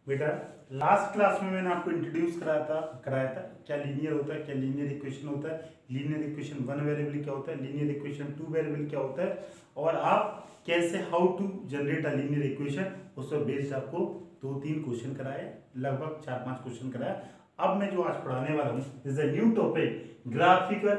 बेटा last class में मैंने आपको इंट्रोड्यूस कराया था क्या लीनियर होता है, क्या लीनियर इक्वेशन होता है, लीनियर इक्वेशन वन वेरिएबल क्या होता है, लीनियर इक्वेशन टू वेरिएबल क्या होता है, और आप कैसे how to generate a linear equation, उस पर बेस्ड आपको 2-3 क्वेश्चन कराए, लगभग 4-5 क्वेश्चन कराया। अब मैं जो आज पढ़ाने वाला हूँ is a new topic graphical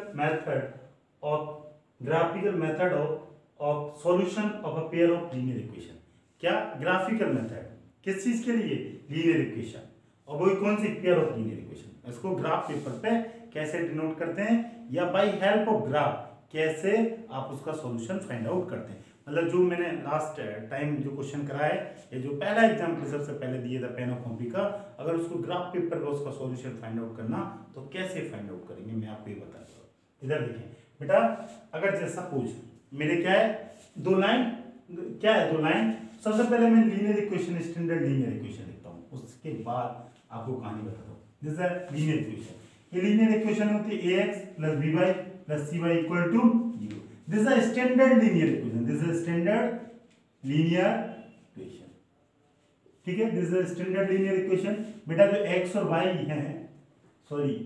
method of solution of a pair of linear equation. क्या ग्राफिकल मेथड किस चीज के लिए? Linear equation. और वो कौन सी? Pair of linear equation. इसको ग्राफ पेपर पे कैसे डिनोट करते हैं या बाय हेल्प ऑफ ग्राफ कैसे आप उसका सॉल्यूशन फाइंड आउट करते हैं। मतलब जो मैंने लास्ट टाइम जो क्वेश्चन कराया है, ये जो पहला एग्जाम्पल सबसे पहले दिया था पेन और कॉपी का, अगर उसको ग्राफ पेपर पे उसका सॉल्यूशन फाइंड आउट करना तो कैसे फाइंड आउट करेंगे मैं आपको ये बता रहा हूँ। इधर देखें बेटा, अगर जैसा सपोज मेरे क्या है, दो लाइन, क्या है दो लाइन। सबसे पहले मैं linear equation, standard linear equation लिखता हूँ, उसके बाद आपको कहानी बताता हूँ। This is linear equation. ये लीनियर इक्वेशन होती है ax + by + cy = 0। This is standard linear equation. This is standard linear equation, ठीक है। This is standard linear equation. बेटा जो x और y है, sorry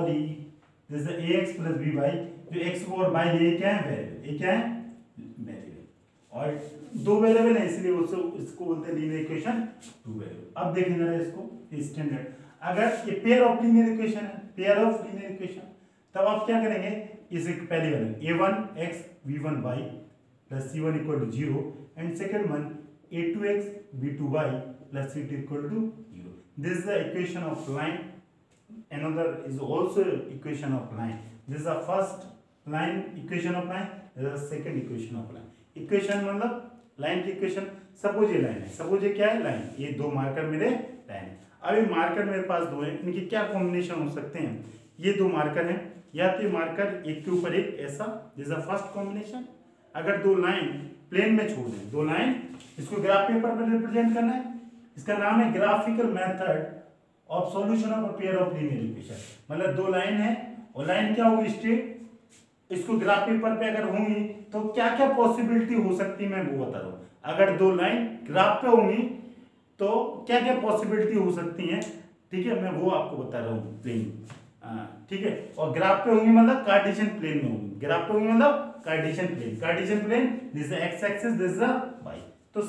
this is ax + by, जो x और y ये क्या है? वेरिएबल। ये क्या है? वेरिएबल। और दो वेरिएबल है इसलिए इसको बोलते हैं लीनियर इक्वेशन टू वेरिएबल। अब देखें जरा इसको, स्टैंडर्ड। अगर ये पेयर ऑफ लीनियर इक्वेशन है, पेयर ऑफ लीनियर इक्वेशन, तब आप क्या करेंगे? इसे पहले वाले a1x v1y + c1 = 0 and second one a2x v2y + c2 = 0। This is the equation of line. another is also equation of line. This is the first line equation of line, this is the second equation of line. Equation मतलब line की equation. Suppose ये line है, suppose ये क्या है? Line. ये दो marker मेरे लाइन है। अब ये मार्कर मेरे पास दो हैं, इनके क्या कॉम्बिनेशन हो सकते हैं? ये दो मार्कर हैं, या तो ये मार्कर एक के ऊपर एक ऐसा, this is the first combination. अगर दो लाइन प्लेन में छोड़ दें, दो लाइन, इसको ग्राफ पेपर पर रिप्रेजेंट करना है, इसका नाम है graphical method of solution of a pair of linear equation. मतलब दो लाइन है और लाइन क्या होगी? स्ट्रेट। इसको ग्राफ पेपर पे अगर होंगी तो क्या क्या पॉसिबिलिटी हो सकती है मैं वो बता रहा हूँ। अगर दो लाइन ग्राफ पे होंगी तो क्या क्या पॉसिबिलिटी हो सकती हैं, ठीक है, मैं वो आपको बता रहा हूँ प्लेन, ठीक है। और ग्राफ पे होंगी मतलब कार्टेशियन प्लेन में होंगी। ग्राफ पे होंगी मतलब Cartesian plane. Cartesian plane, this is x axis, this is y. तो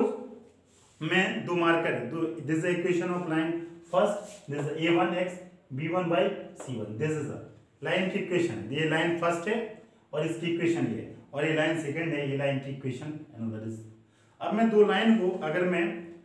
सपोज मैं दो marker, this is equation of line first, this is a1x b1y c1, this is line की इक्वेशन। ये लाइन फर्स्ट है और इसकी इक्वेशन ये है, और ये लाइन सेकंड है, ये लाइन की इक्वेशन अनदर इज। अब मैं दो लाइन को अगर मैं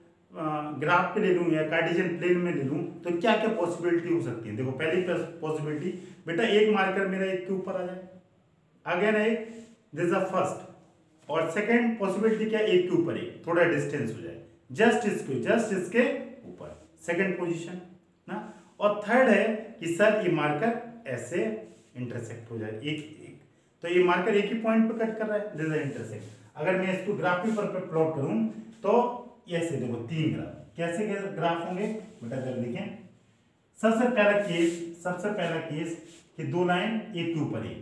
ग्राफ पे ले लूँ या कार्टेशियन प्लेन में ले लूँ तो क्या क्या पॉसिबिलिटी हो सकती है? देखो पहली पॉसिबिलिटी बेटा, एक मार्कर मेरा एक के ऊपर आ जाए, अगेन एक, दिस इज फर्स्ट। और सेकंड पॉसिबिलिटी क्या? एक के ऊपर एक, थोड़ा डिस्टेंस हो जाए, जस्ट इसके ऊपर, सेकंड पोजीशन ना। और थर्ड है कि सर ये मार्कर ऐसे इंटरसेक्ट हो जाए, एक तो ये मार्कर एक ही पॉइंट पे कट कर रहा है, दिस इज इंटरसेक्ट। अगर मैं इसको ग्राफ पेपर पे प्लॉट करूं तो ऐसे देखो तीन ग्राफ, कैसे ग्राफ होंगे बेटा? जब देखें, सबसे पहला केस कि दो लाइन एक के ऊपर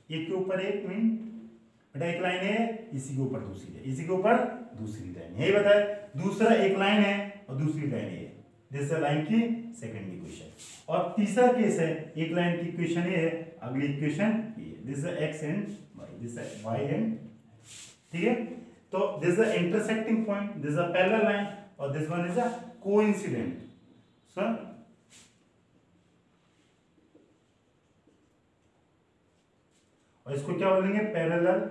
एक मीन बेटा एक लाइन है, इसी के ऊपर दूसरी है, इसी के ऊपर दूसरी लाइन, यही बताया। दूसरा एक लाइन है और दूसरी लाइन है, दिस लाइन की सेकंड इक्वेशन। और तीसरा केस है, एक लाइन की इक्वेशन ये है, अगली इक्वेशन ये है, this is x and y, this is y and, ठीक है। तो this is intersecting point, this is a parallel line, और this one is a coincident. Sir और इसको क्या बोलेंगे? पैरेलल,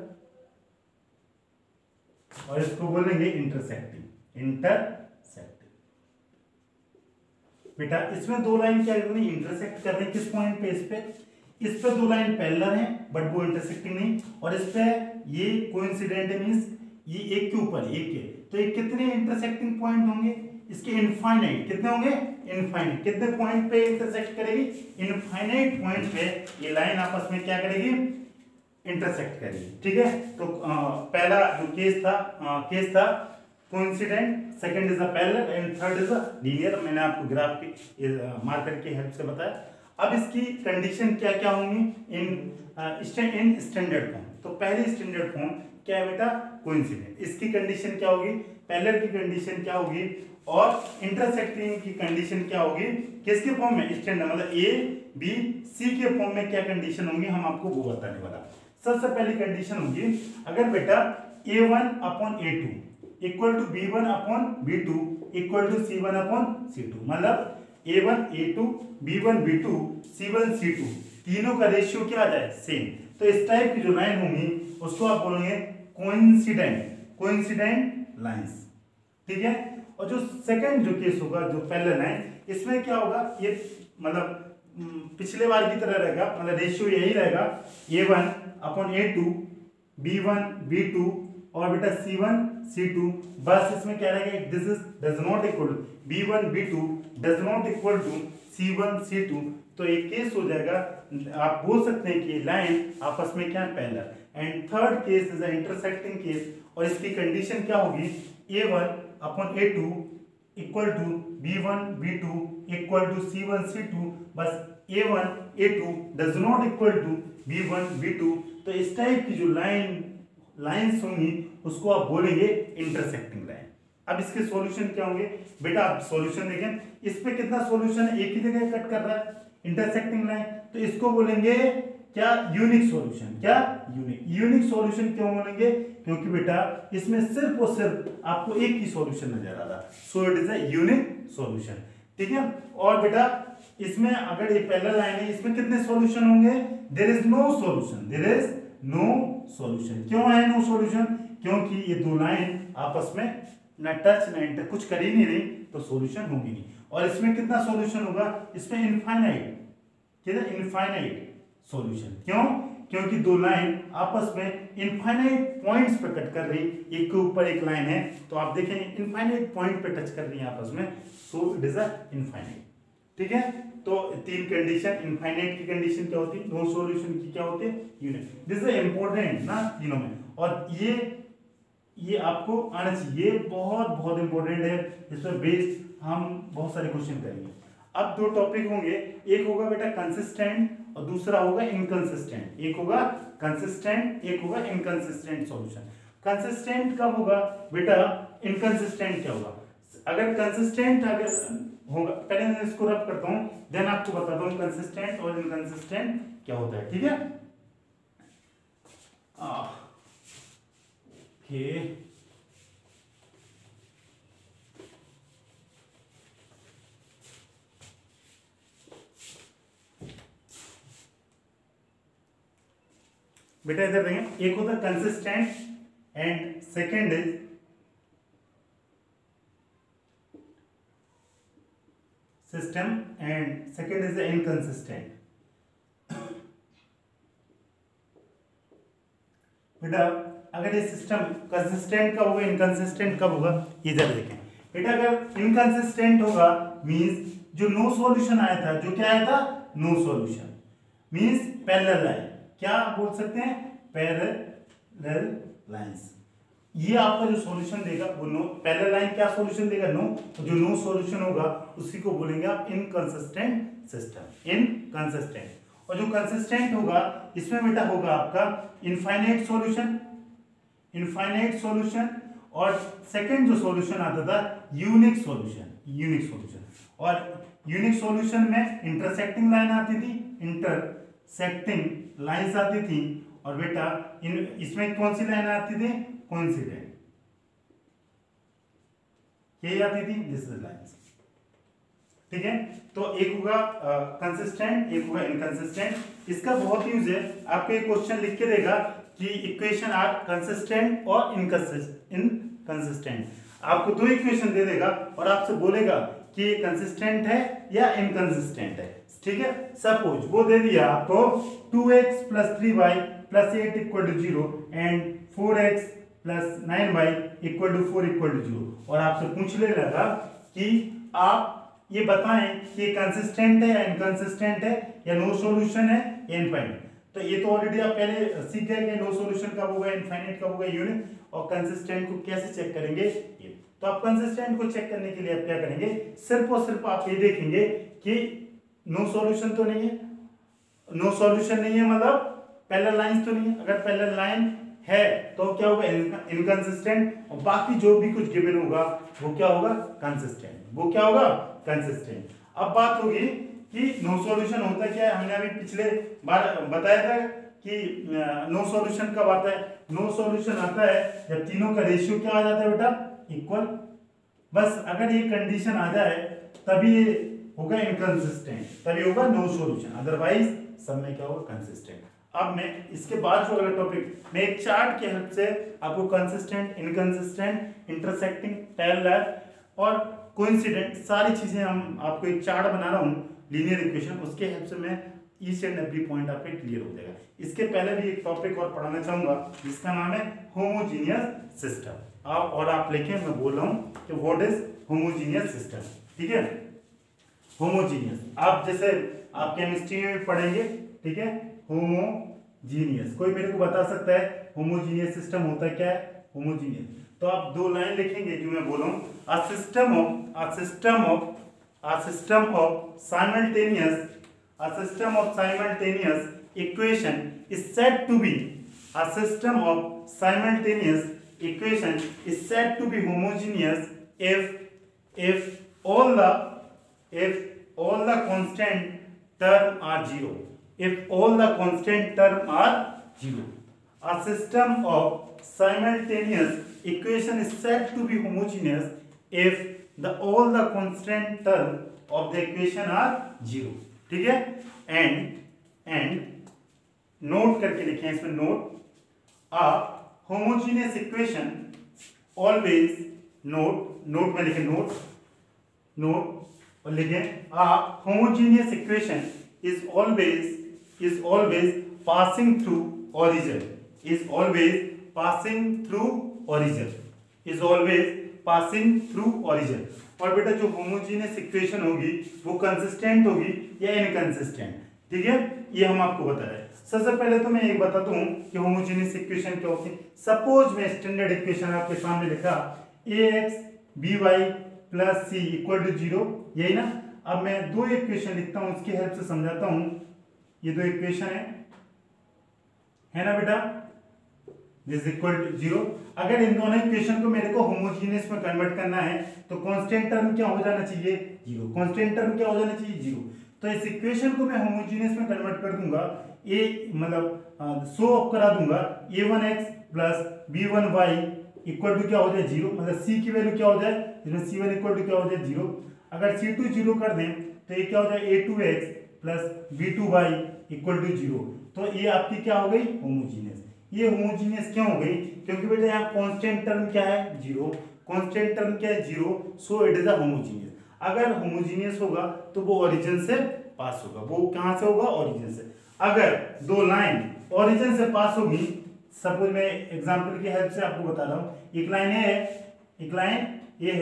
और इसको बोलेंगे इंटरसेक्टिंग। बेटा इसमें दो लाइन क्या इंटरसेक्ट कर रही है, किस पॉइंट पे? इस पे दो लाइन पैरेलल है बट वो इंटरसेक्टिंग नहीं, और इस पे ये कोइंसिडेंट है, मींस ये एक के ऊपर एक है। तो ये कितने इंटरसेक्टिंग पॉइंट होंगे? इसके इनफाइनाइट। कितने होंगे? इनफाइनाइट। कितने पॉइंट पे इंटरसेक्ट करेगी? इनफाइनाइट पॉइंट पे ये लाइन आपस में क्या करेगी? इंटरसेक्ट करेगी, ठीक है। तो पहला जो केस था coincident, second is a parallel and third is a linear. मैंने आपको ग्राफ के मार्कर की हेल्प से बताया। अब इसकी कंडीशन क्या क्या होंगी इन स्टैंडर्ड फॉर्म? तो पहली स्टैंडर्ड फॉर्म क्या है बेटा, कोइंसिडेंट। इसकी कंडीशन क्या होगी, पैरेलल की कंडीशन क्या होगी, और इंटरसेक्टिंग की कंडीशन क्या होगी, किसके फॉर्म में, स्टैंडर्ड मतलब ए बी सी के फॉर्म में क्या कंडीशन होंगी, हम आपको वो बताने वाला। सबसे पहली कंडीशन होगी, अगर बेटा a1 upon a2 equal to b1 upon b2 equal to c1 upon c2, मतलब a1 a2 b1 b2 c1 c2 तीनों का रेशियो क्या आ जाए, सेम। तो इस टाइप की जो लाइन होंगी उसको आप बोलेंगे कोइंसिडेंट लाइंस, ठीक है। और जो सेकंड जो केस होगा, जो पैरेलल लाइन, इसमें क्या होगा, ये मतलब पिछले बार की तरह रहेगा, मतलब रेशियो यही रहेगा a1 upon a2 b1 b2 और बेटा c1 c2। बस इसमें क्या रहेगा, this is does not equal b1 b2 does not equal to c1 c2। तो एक केस हो जाएगा, आप बोल सकते हैं कि लाइन आपस में क्या parallel. And third case is intersecting case, और इसकी कंडीशन क्या होगी, a1 upon a2 equal to b1 b2 equal to c1 c2। बस a1 a2 does not equal to b1 b2। तो इस टाइप की जो लाइंस होंगी उसको आप बोलेंगे इंटरसेक्टिंग लाइन। अब इसके सॉल्यूशन क्या होंगे बेटा, आप सॉल्यूशन देखें, इस पे कितना सॉल्यूशन है, एक ही जगह कट कर रहा है इंटरसेक्टिंग लाइन, तो इसको बोलेंगे क्या, यूनिक सॉल्यूशन। क्या यूनिक सॉल्यूशन क्यों बोलेंगे, क्योंकि बेटा इसमें सिर्फ और सिर्फ आपको एक ही सॉल्यूशन नजर आ रहा, so it is a unique solution, ठीक है। और बेटा इसमें अगर ये पैरेलल लाइन है, इसमें कितने सॉल्यूशन होंगे, there is no solution, there is no solution. क्यों है नो सॉल्यूशन, क्योंकि ये दो लाइन आपस में ना टच ना इंटर कुछ कर ही नहीं रही, तो सॉल्यूशन होगी नहीं। और इसमें कितना सॉल्यूशन होगा, इसमें इनफाइनाइट, कितना इनफाइनाइट सॉल्यूशन। क्यों, क्योंकि दो लाइन आपस में इनफाइनाइट पॉइंट्स पे कट कर रही, एक के ऊपर एक लाइन है, तो आप देखेंगे इनफाइनाइट पॉइंट पे टच कर रही है आपस में, so it is a infinite, ठीक है। तो तीन कंडीशन, इनफाइनाइट की कंडीशन क्या होती है, नो सॉल्यूशन की क्या होती है, यूनिक। दिस इज इंपॉर्टेंट ना तीनों में, और ये आपको आना चाहिए, बहुत बहुत इंपॉर्टेंट है, इस पर बेस्ड हम बहुत सारे क्वेश्चन करेंगे। अब दो टॉपिक होंगे, एक होगा बेटा कंसिस्टेंट और दूसरा होगा इनकंसिस्टेंट। एक होगा कंसिस्टेंट, एक होगा इनकंसिस्टेंट सॉल्यूशन। कंसिस्टेंट कब होगा बेटा, इनकंसिस्टेंट क्या होगा। अगर कंसिस्टेंट अगर होगा, पहले मैं इसको रब करता हूं, देन आपको बताता हूं कंसिस्टेंट और इनकंसिस्टेंट क्या होता है, ठीक है। ओके, बेटा इधर देखें, एक होता है consistent and second is system and second is inconsistent. बेटा अगर ये सिस्टम कंसिस्टेंट कब होगा, इनकंसिस्टेंट कब होगा, ये जरा देखें बेटा। अगर इनकंसिस्टेंट होगा मींस जो नो सॉल्यूशन आया था, जो क्या आया था, no solution, means parallel line, क्या बोल सकते हैं, पैरेलल लाइंस। ये आपका जो सॉल्यूशन देगा वो नो, पैरेलल लाइन क्या सॉल्यूशन देगा, नो, तो जो नो सॉल्यूशन होगा उसी को बोलेंगे आप इनकंसिस्टेंट सिस्टम, इनकंसिस्टेंट। और जो कंसिस्टेंट होगा इसमें बेटा होगा आपका इनफाइनाइट सॉल्यूशन, इनफाइनाइट सॉल्यूशन, और सेकंड जो सॉल्यूशन आता था यूनिक सॉल्यूशन, यूनिक सॉल्यूशन। और यूनिक सॉल्यूशन में इंटरसेक्टिंग लाइन आती थी, इंटरसेक्टिंग लाइंस आती थी, और बेटा इसमें कौन सी लाइन आती थी, कोइंसिडेंट, यही आती थी, दिस इज लाइंस, ठीक है। तो एक होगा कंसिस्टेंट, एक होगा इनकंसिस्टेंट। इसका बहुत यूज है, आपको एक क्वेश्चन लिख के देगा कि इक्वेशन आर कंसिस्टेंट और इनकंसिस्टेंट। आपको दो इक्वेशन दे देगा और आपसे बोलेगा कि ये कंसिस्टेंट है या इनकंसिस्टेंट है, ठीक है। सपोज वो दे दिया आपको 2x + 3y + 8 = 0 and 4x + 9y = 4 = 0, और आपसे पूछ ले लगा कि आप ये बताएं कि ये कंसिस्टेंट है या इनकंसिस्टेंट है, या नो सॉल्यूशन है या इनफाइनाइट। तो ये तो ऑलरेडी आप पहले सीख गए कि नो सॉल्यूशन कब होगा, इनफाइनाइट कब होगा, यूनिक, और कंसिस्टेंट को कैसे चेक करेंगे ये। तो आप कंसिस्टेंट को चेक करने के लिए आप क्या करेंगे, सिर्फ और सिर्फ आप ये देखेंगे कि नो सॉल्यूशन तो नहीं है, नो सॉल्यूशन नहीं है मतलब पैरेलल लाइंस तो नहीं है। अगर पैरेलल लाइन है तो क्या होगा इनकंसिस्टेंट, और बाकी जो भी कुछ गिवन होगा वो क्या होगा कंसिस्टेंट, वो क्या होगा कंसिस्टेंट। अब बात होगी कि नो सॉल्यूशन होता क्या है, हमने अभी पिछले बार बताया था कि नो सॉल्यूशन कब आता है। नो सॉल्यूशन आता है जब तीनों का रेशियो क्या आ जाता है बेटा इक्वल। बस अगर ये कंडीशन आ जाए तभी ये होगा इनकंसिस्टेंट, तभी होगा नो सॉल्यूशन, अदरवाइज सब में क्या होगा कंसिस्टेंट। अब मैं इसके बाद जो अगला टॉपिक मैं एक चार्ट के हेल्प से आपको कंसिस्टेंट, इनकंसिस्टेंट, इंटरसेक्टिंग, पैरेलल और कोइंसिडेंट सारी चीजें हम आपको एक चार्ट बना रहा हूँ लीनियर इक्वेशन, उसके हेल्प से मैं ईच एंड एवरी पॉइंट आपके क्लियर हो जाएगा। इसके पहले भी एक टॉपिक और पढ़ाना चाहूंगा जिसका नाम है होमोजीनियस सिस्टम। आप लिखें, मैं बोल रहा हूँ कि व्हाट इज होमोजीनियस सिस्टम, ठीक है। होमोजीनियस आप जैसे आप केमिस्ट्री में पढ़ेंगे, ठीक है। होमोजीनियस कोई मेरे को बता सकता है होमोजीनियस सिस्टम होता क्या है। होमोजीनियस तो आप दो लाइन लिखेंगे जो मैं बोल रहा हूँ, a system of simultaneous equation is said to be homogeneous if all the constant term are zero. If all the constant term are zero, a system of simultaneous equation is said to be homogeneous if all the constant term of the equation are zero, ठीक है। And note करके लिखे इसमें note, a homogeneous equation always note में लिखे note और लिखे a homogeneous equation is always passing through origin, is always passing through origin। और बेटा जो होमोजीनियस इक्वेशन होगी वो कंसिस्टेंट होगी या इनकंसिस्टेंट, ठीक है, ये हम आपको बता रहे हैं। सबसे पहले तो मैं एक बताता हूँ कि होमोजीनियस इक्वेशन क्या होती है। सपोज मैं स्टैंडर्ड इक्वेशन आपके सामने लिखा ax by plus c equal to 0, यही ना। अब मैं दो इक्वेशन लिखता हूँ, उसकी हेल्प से समझाता हूँ। ये दो इक्वेशन है ना बेटा, दिस इक्वल टू 0। अगर इन दोनों इक्वेशन को मेरे को होमोजीनियस में कन्वर्ट करना है तो कांस्टेंट टर्म क्या हो जाना चाहिए 0। कांस्टेंट टर्म क्या हो जाना चाहिए 0। तो इस इक्वेशन को मैं होमोजीनियस में कन्वर्ट कर दूंगा, ए मतलब शो ऑफ करा दूंगा a1x plus b1y equal to क्या हो जाए 0, मतलब c की वैल्यू क्या हो जाए, इसमें c1 इक्वल टू क्या हो जाए 0। अगर c2 0 कर दें तो ये क्या हो जाए a2x plus b2y equal to 0। तो ये आपकी क्या हो गई होमोजीनियस। ये होमोजीनियस क्यों हो गई, क्योंकि बेटा यहाँ कांस्टेंट टर्म क्या है 0, कांस्टेंट टर्म क्या है 0, so it is a homogeneous. अगर होमोजीनियस होगा तो वो ओरिजिन से पास होगा। वो कहां से होगा, ओरिजिन से। अगर दो लाइन ओरिजिन से पास होगी, सपोज मैं एग्जांपल की हेल्प से आपको बता रहा हूँ, एक लाइन है, एक लाइन ये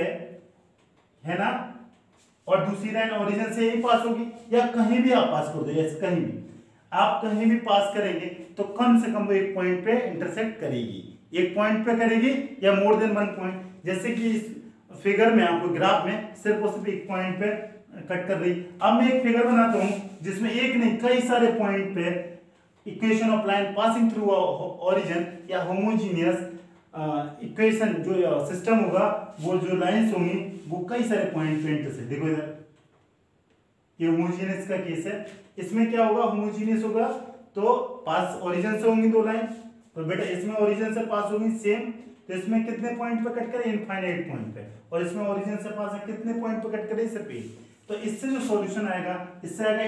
है ना, और दूसरी लाइन ओरिजिन से यही पास होगी, या कहीं भी आप पास कर दो, ऐसे कहीं भी आप कहीं भी पास करेंगे तो कम से कम वो एक पॉइंट पे इंटरसेक्ट करेगी, एक पॉइंट पे करेगी या मोर देन वन पॉइंट। जैसे कि इस फिगर में आपको ग्राफ में सिर्फ और सिर्फ एक पॉइंट पे कट कर रही। अब मैं एक फिगर बनाता हूं जिसमें एक नहीं कई सारे पॉइंट पे equation of line passing through origin या होमोजीनियस इक्वेशन जो सिस्टम होगा, वो जो लाइंस होंगी वो कई सारे पॉइंट पे इंटरसेक्ट। देखो इधर ये होमोजीनियस का केस है, इसमें क्या होगा होमोजीनियस होगा तो पास ओरिजिन से होंगी दो लाइन, तो बेटा इसमें ओरिजिन से पास होगी सेम, तो इसमें कितने पॉइंट पे कट करें, इनफाइनाइट पॉइंट पे, और इसमें ओरिजिन से पास है कितने पॉइंट पे कट करें, सिर्फ एक। तो इससे जो सॉल्यूशन आएगा, इससे आएगा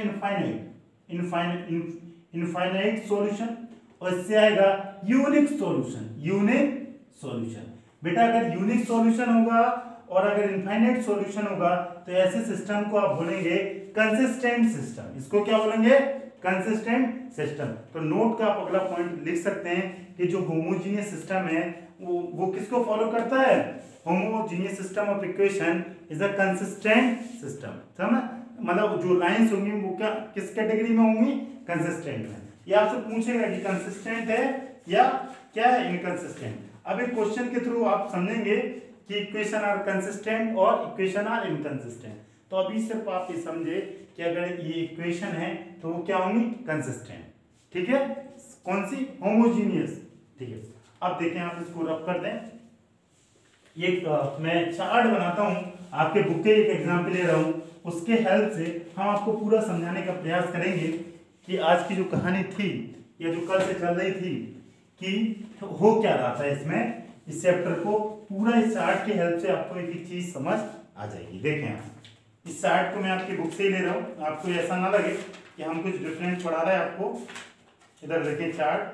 इनफाइनाइट सॉल्यूशन, और इससे आएगा यूनिक सॉल्यूशन। बेटा अगर यूनिक सॉल्यूशन होगा और अगर इनफाइनाइट सॉल्यूशन होगा तो ऐसे सिस्टम को आप बोलेंगे कंसिस्टेंट सिस्टम। इसको क्या बोलेंगे, कंसिस्टेंट सिस्टम। तो नोट का आप अगला पॉइंट लिख सकते हैं कि जो होमोजीनियस सिस्टम है वो किसको फॉलो करता है, homogeneous system of equation is a consistent system. समझ, मतलब जो लाइंस होंगी वो क्या किस कैटेगरी में होंगी, कंसिस्टेंट में। ये आपसे पूछेगा कि कंसिस्टेंट है या क्या है, इनकंसिस्टेंट। अब एक क्वेश्चन के थ्रू आप समझेंगे कि इक्वेशन आर कंसिस्टेंट और इक्वेशन आर इनकंसिस्टेंट। तो अभी सिर्फ आप ये समझे कि अगर ये इक्वेशन है तो वो क्या होंगी, कंसिस्टेंट, ठीक है। कौन सी, होमोजीनियस, ठीक है। अब देखें, आप इसको रब कर दें। एक मैं चार्ट बनाता हूँ, आपके बुक के एक एग्जाम्पल ले रहा हूँ, उसके हेल्प से हम आपको पूरा समझाने का प्रयास करेंगे कि आज की जो कहानी थी या जो कल से चल रही थी कि हो क्या रहा था इसमें, इस चैप्टर को पूरा इस चार्ट की हेल्प से आपको एक एक चीज समझ आ जाएगी। देखें, आप इस चार्ट को मैं आपकी बुक से ही ले रहा हूँ, आपको ऐसा ना लगे कि हम कुछ डिफरेंट पढ़ा रहे हैं आपको। इधर देखें चार्ट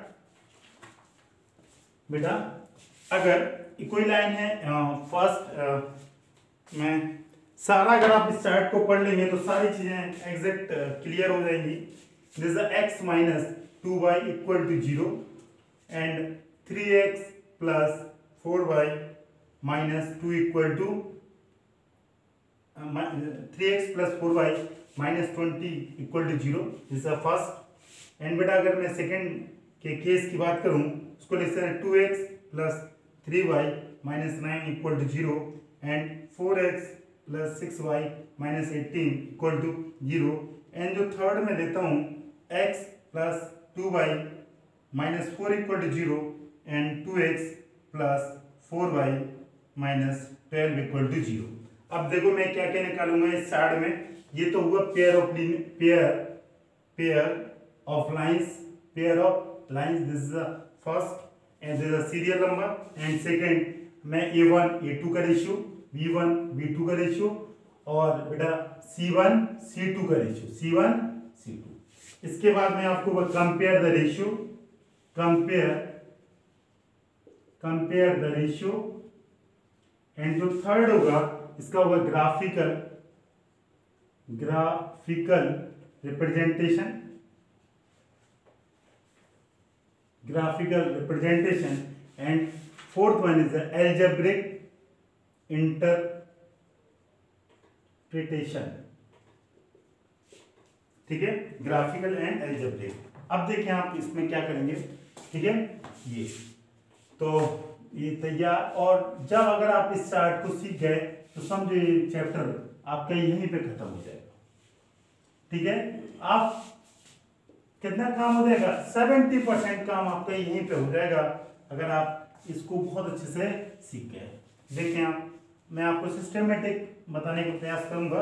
बेटा, अगर कोई लाइन है फर्स्ट में सारा, अगर आप इस चार्ट को पढ़ लेंगे तो सारी चीजें एग्जैक्ट क्लियर हो जाएंगी। This is x minus 2y equal to 0 and 3x plus 4y minus 2 equal to 3x plus 4y minus 20 equal to 0. This is first. And बेटा अगर मैं सेकंड के केस की बात करूं, उसको लिख सकते हैं 2x plus 3y minus 9 equal to 0 and 4x plus 6y minus 18 equal to 0। And जो थर्ड में देता हूँ x plus 2y minus 4 equal to 0 and 2x plus 4y minus 12 equal to 0। अब देखो मैं क्या क्या निकालूंगा इस चार्ट में। ये तो हुआ pair of lines, this is the first and this is serial number. And second मैं A1 A2 का रेशियो, B1 B2 का रेशियो और बेटा C1 C2 का रेशियो, C1 C2। इसके बाद मैं आपको compare the ratio, compare the ratio. And जो थर्ड होगा इसका होगा graphical representation and fourth one is the algebraic interpretation. ठीक है, ग्राफिकल एंड algebraic। अब देखें आप इसमें क्या करेंगे। ठीक है, ये तो ये तैयार। और जब अगर आप इस चार्ट को सीख गए तो समझो ये चैप्टर आपका यहीं पे खत्म हो जाएगा। ठीक है, आप कितना काम हो जाएगा, 70% काम आपका यहीं पे हो जाएगा अगर आप इसको बहुत अच्छे से सीख गए। देखें आप, मैं आपको सिस्टमेटिक बताने का प्रयास करूंगा।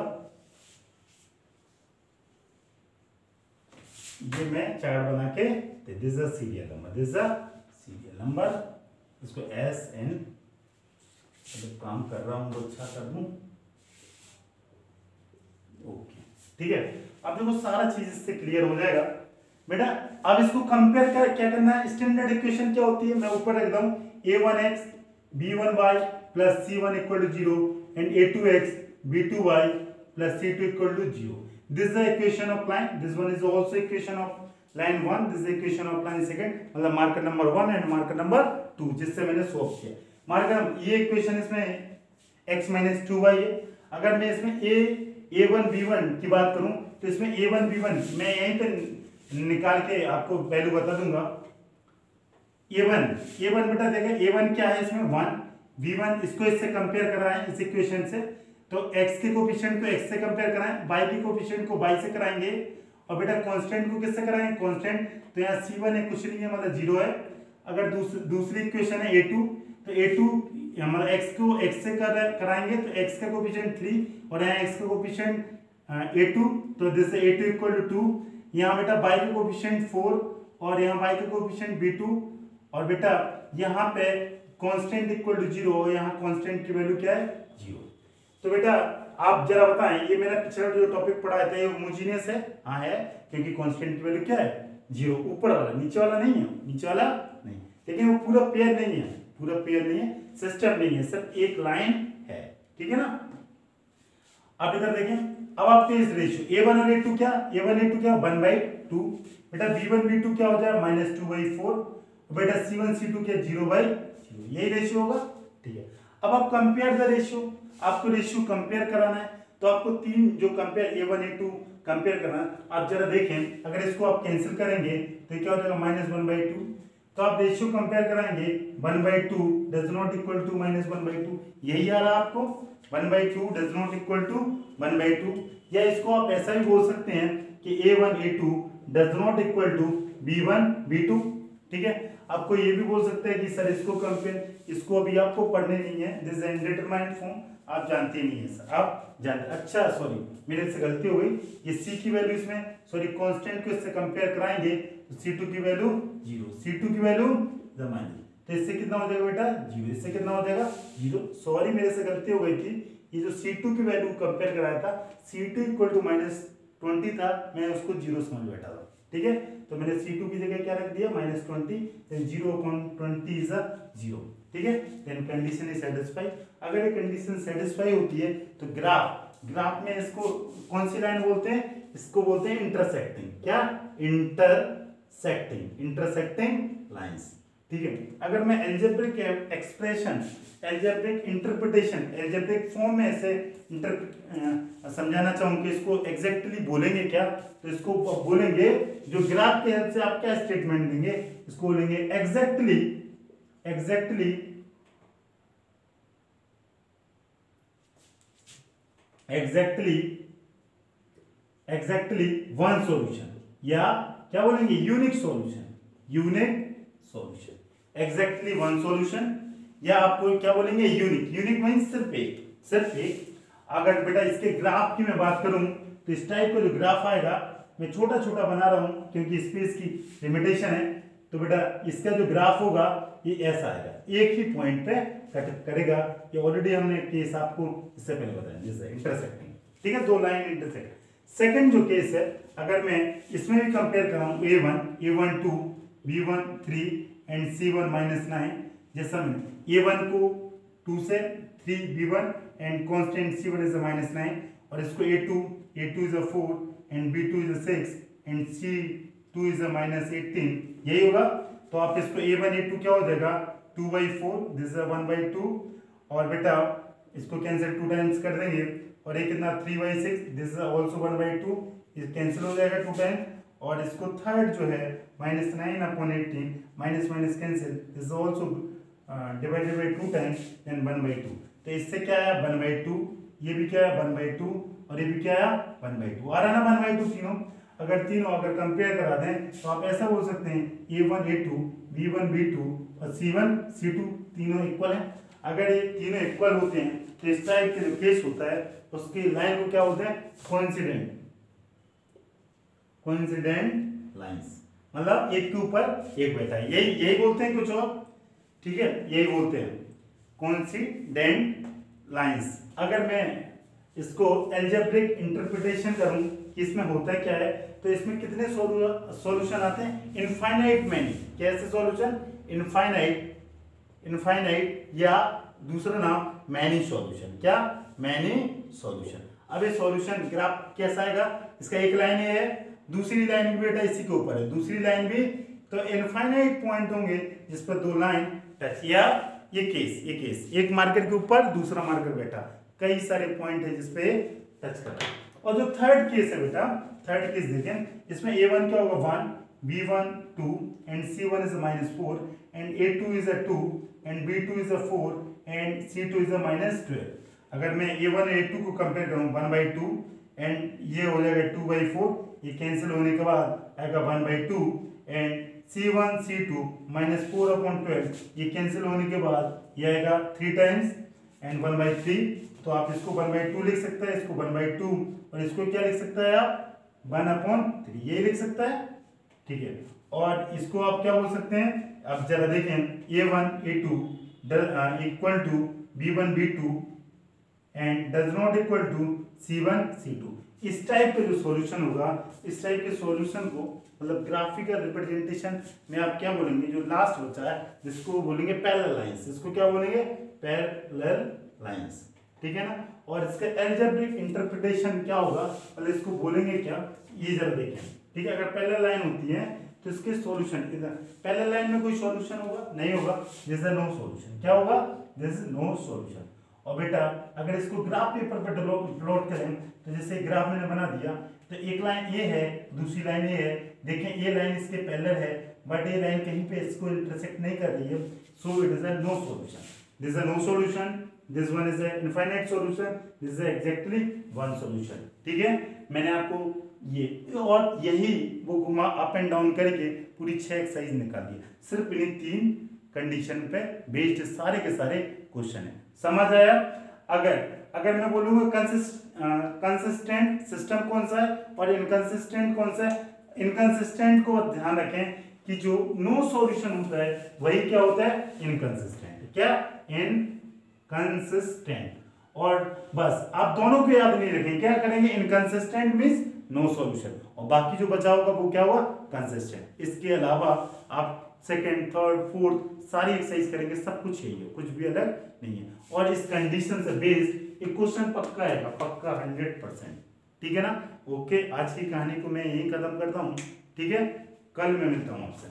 ये मैं चार्ट बना के, दिस इज सीरियल नंबर, इसको SN काम कर रहा हूं तो अच्छा कर दूं। ओके, ठीक है। अब देखो सारा चीज इससे क्लियर हो जाएगा बेटा। अब इसको कंपेयर कर क्या करना है, स्टैंडर्ड इक्वेशन क्या होती है, मैं ऊपर रख दूं A1x B1y plus C1 equal to 0 and A2x B2y plus C2 equal to 0. This is the equation of line. This one is also equation of line 1. This is the equation of line second, मतलब marker number 1 and marker number 2 जिससे मैंने solve किया। Marker ये equation इसमें x minus 2y है। अगर मैं इसमें A1 B1 की बात करूं तो इसमें A1 B1 मैं यहीं पे निकाल के आपको वैल्यू बता दूंगा। A1 बेटा देखा, A1 क्या है इसमें 1, B1 इसको इससे कंपेयर कर रहा है इस इक्वेशन से, तो x के कोफिशिएंट को x से कंपेयर कराएं, y के कोफिशिएंट को y से कराएंगे और बेटा कांस्टेंट को किससे कराएंगे, कांस्टेंट। तो यहाँ C1 है, कुछ नहीं है, मतलब 0 है। अगर दूसरी इक्वेशन है A2, तो A2 मतलब x को x से कराएंगे तो x का कोफिशिएंट 3 और यहाँ x का कोफिशिएंट A2, तो दिस A2 इक्वल टू 2। यहाँ बेटा y का कोफिशिएंट 4 और यहाँ y का कोफिशिएंट B2 और बेटा यहाँ पे कांस्टेंट इक्वल टू 0 और यहाँ कांस्टेंट की वैल्यू क्या है, 0। तो बेटा आप जरा बताएं, ये मेरा पिछला जो टॉपिक पढ़ाया था ये होमोजेनियस है? हाँ है, क्योंकि कांस्टेंट की वैल्यू क्या है, 0। ऊपर वाला, नीचे वाला नहीं है, नीचे वाला नहीं, लेकिन वो पूरा पेयर नहीं है, सिस्टम नहीं है, सिर्फ एक लाइन है। ठीक है ना। अब इधर देखें, अब आपके इस रेशियो A1 और A2 क्या, A1 A2 क्या 1/2, बेटा B1 B2 क्या हो जाए -2/4, बेटा C1 C2 क्या 0/0, यही रेशियो होगा। ठीक है, अब आप कंपेयर द रेशियो, आपको रेशियो कंपेयर कराना है तो आपको तीन जो कंपेयर A1 A2 कंपेयर करना है। आप जरा देखें, अगर इसको आप कैंसिल करेंगे तो क्या हो जाएगा -1/2, तो आप रेशियो कंपेयर कराएंगे 1/2 डज नॉट इक्वल टू -1/2, यही आ रहा आपको 1/2 डज नॉट इक्वल टू 1/2। या इसको आप ऐसा भी बोल सकते हैं कि A1 A2 does not equal to B1 B2। ठीक है, आपको ये भी बोल सकते हैं कि सर इसको कंपेयर, इसको अभी आपको पढ़ने नहीं है, दिस इज इंडिटरमाइंड फॉर्म, आप जानते नहीं है सर, आप जानते, अच्छा सॉरी मेरे से गलती हो गई, ये सी की वैल्यू इसमें सॉरी कांस्टेंट को इससे कंपेयर कराएंगे तो C2 की वैल्यू 0, C2 की वैल्यू जमा, तो इससे कितना हो जाएगा बेटा 0, इससे कितना हो जाएगा 0, सॉरी मेरे से गलती हो गई थी, ये जो C2 की वैल्यू कंपेयर कराया था C2 इक्वल टू -20 था, मैं उसको 0 समझ बैठा था, ठीक है, तो मैंने C2 की जगह क्या रख दिया -20, देन 0/20 इज 0, ठीक है, देन कंडीशन इज सेटिस्फाई। अगर ये कंडीशन सेटिस्फाई होती है तो ग्राफ में इसको कौन सी लाइन बोलते हैं, इसको बोलते हैं इंटरसेक्टिंग, क्या इंटरसेक्टिंग लाइंस, ठीक है। अगर मैं algebraic expression, algebraic interpretation, algebraic form में ऐसे समझाना चाहूँ कि इसको एग्जैक्टली बोलेंगे क्या, तो इसको बोलेंगे जो ग्राफ के हेल्प से आप क्या स्टेटमेंट देंगे, इसको बोलेंगे एग्जैक्टली वन सॉल्यूशन, या क्या बोलेंगे unique solution, exactly one solution, या आपको क्या बोलेंगे यूनिक मींस सिर्फ एक। अगर बेटा इसके ग्राफ की मैं बात करूं तो इस टाइप का जो ग्राफ आएगा, मैं छोटा छोटा बना रहा हूं क्योंकि स्पेस की लिमिटेशन है, तो बेटा इसका जो ग्राफ होगा ये ऐसा आएगा, एक ही पॉइंट पे कट करेगा, ये ऑलरेडी हमने केस आपको इससे पहले बताया, जैसे इंटरसेक्टिंग, ठीक है, दो लाइन इंटरसेक्ट। सेकंड जो केस है, अगर मैं इसमें भी compare कराऊं A1 2 B1 3 and C1 -9, जैसा मैंने A1 को 2 से 3 B1 and constant C1 is -9, और इसको A2 is 4 and B2 is 6 and C2 is -18, यही होगा। तो आप इसको A1 A2 क्या हो जाएगा 2/4, दिस इज 1/2, और बेटा इसको कैंसिल 2 टाइम्स कर देंगे, और ये कितना 3/6, दिस इज आल्सो 1/2, ये कैंसिल हो जाएगा 2 टाइम, और इसको थर्ड जो है -9/18, minus cancel, this is also divided by 2 times, then 1/2, तो इससे क्या आया 1/2, ये भी क्या है 1/2, और ये भी क्या आया 1/2, आ रहा ना 1/2 तीनों। अगर कंपेयर करा दें तो आप ऐसा बोल सकते हैं A1 A2 B1 B2 और C1 C2 तीनों इक्वल हैं। अगर ये तीनों इक्वल होते हैं तो इस टाइप के जो केस होता है उसकी लाइन को क्या बोलते हैं कोइंसिडेंट लाइंस, मतलब एक के ऊपर एक बैठा है, यही बोलते हैं कुछ और, ठीक है, यही बोलते हैं कोइंसिडेंट लाइंस। अगर मैं इसको एल्जेब्रिक इंटरप्रिटेशन करूं कि इसमें होता क्या है, तो इसमें कितने सॉल्यूशन आते हैं, इनफाइनाइट मैनी, कैसे सॉल्यूशन इनफाइनाइट, या दूसरा नाम मैनी सॉल्यूशन, क्या मैनी सॉल्यूशन। अब ये सॉल्यूशन ग्राफ कैसा आएगा, इसका एक लाइन ये है, दूसरी लाइन भी बेटा इसी के ऊपर है, दूसरी लाइन भी, तो इनफाइनाइट पॉइंट होंगे जिस पर दो लाइन टच, या ये केस एक मार्कर के ऊपर दूसरा मार्कर बैठा, कई सारे पॉइंट है जिसपे टच कर रहा है। और जो थर्ड केस है बेटा, थर्ड केस देखें, इसमें A1 क्या होगा 1 B1 2 and C1 is -4 and A2 is 2 and B2 is 4 and C2 is -12। अगर मैं A1 A2 को कंपेयर करूं 1/2 एंड ये हो जाएगा 2/4, ये कैंसिल होने के बाद आएगा 1/2 एंड C1 C2 -4/12, ये कैंसिल होने के बाद ये आएगा 3 टाइम्स एंड 1/3, तो आप इसको 1/2 लिख सकते हैं, इसको 1/2, और इसको क्या लिख सकता है आप 1/3, ये लिख सकता है, ठीक है। और इसको आप क्या बोल सकते हैं, अब जरा देखें A1 A2 equal to B1 B2 and does not equal to C1 C2। इस टाइप का जो सॉल्यूशन होगा, इस टाइप के सॉल्यूशन को मतलब ग्राफिकल रिप्रेजेंटेशन में आप क्या बोलेंगे, जो लास्ट बचा है जिसको बोलेंगे पैरेलल लाइंस, इसको क्या बोलेंगे पैरेलल लाइंस, ठीक है ना। और इसका एल्जेब्रिक इंटरप्रिटेशन क्या होगा, मतलब इसको बोलेंगे क्या, ये जरा देखें, ठीक है। अगर पैरेलल लाइन होती है तो इसके सॉल्यूशन, पैरेलल लाइन में कोई सॉल्यूशन होगा नहीं होगा, दिस इज नो सॉल्यूशन, क्या होगा दिस इज नो सॉल्यूशन। और बेटा अगर इसको ग्राफ पेपर पर प्लॉट करें तो जैसे ग्राफ मैंने बना दिया, तो एक लाइन ये है, दूसरी लाइन ये है, देखें ये लाइन इसके पैरेलल है बट ये लाइन कहीं पे इसको इंटरसेक्ट नहीं कर रही है, so it is a no solution, this is a no solution, this one is a infinite solution, this is exactly one solution, ठीक है। मैंने आपको ये, और यही वो घुमा अप एंड डाउन करके पूरी 6 एक्सरसाइज निकाल दी, सिर्फ इन्हीं 3 कंडीशन पे बेस्ड सारे के सारे क्वेश्चन है। समझ आया? अगर मैं बोलूंगा कंसिस्टेंट सिस्टम कौन सा है और इनकंसिस्टेंट कौन सा है, इनकंसिस्टेंट को ध्यान रखें कि जो नो सॉल्यूशन होता है वही क्या होता है, इनकंसिस्टेंट। क्या? इनकंसिस्टेंट। और बस आप दोनों को याद नहीं रखेंगे, क्या करेंगे, इनकंसिस्टेंट मींस नो सॉल्यूशन, और बाकी जो बचा होगा वो क्या हुआ, कंसिस्टेंट। इसके अलावा आप सेकंड, थर्ड, फोर्थ सारी एक्सरसाइज करेंगे, सब कुछ यही है, कुछ भी अलग नहीं है। और इस कंडीशन से बेस्ड एक क्वेश्चन पक्का आएगा, पक्का 100%। ठीक है ना? ओके, आज की कहानी को मैं यही खत्म करता हूँ। ठीक है, कल मैं मिलता हूँ आपसे।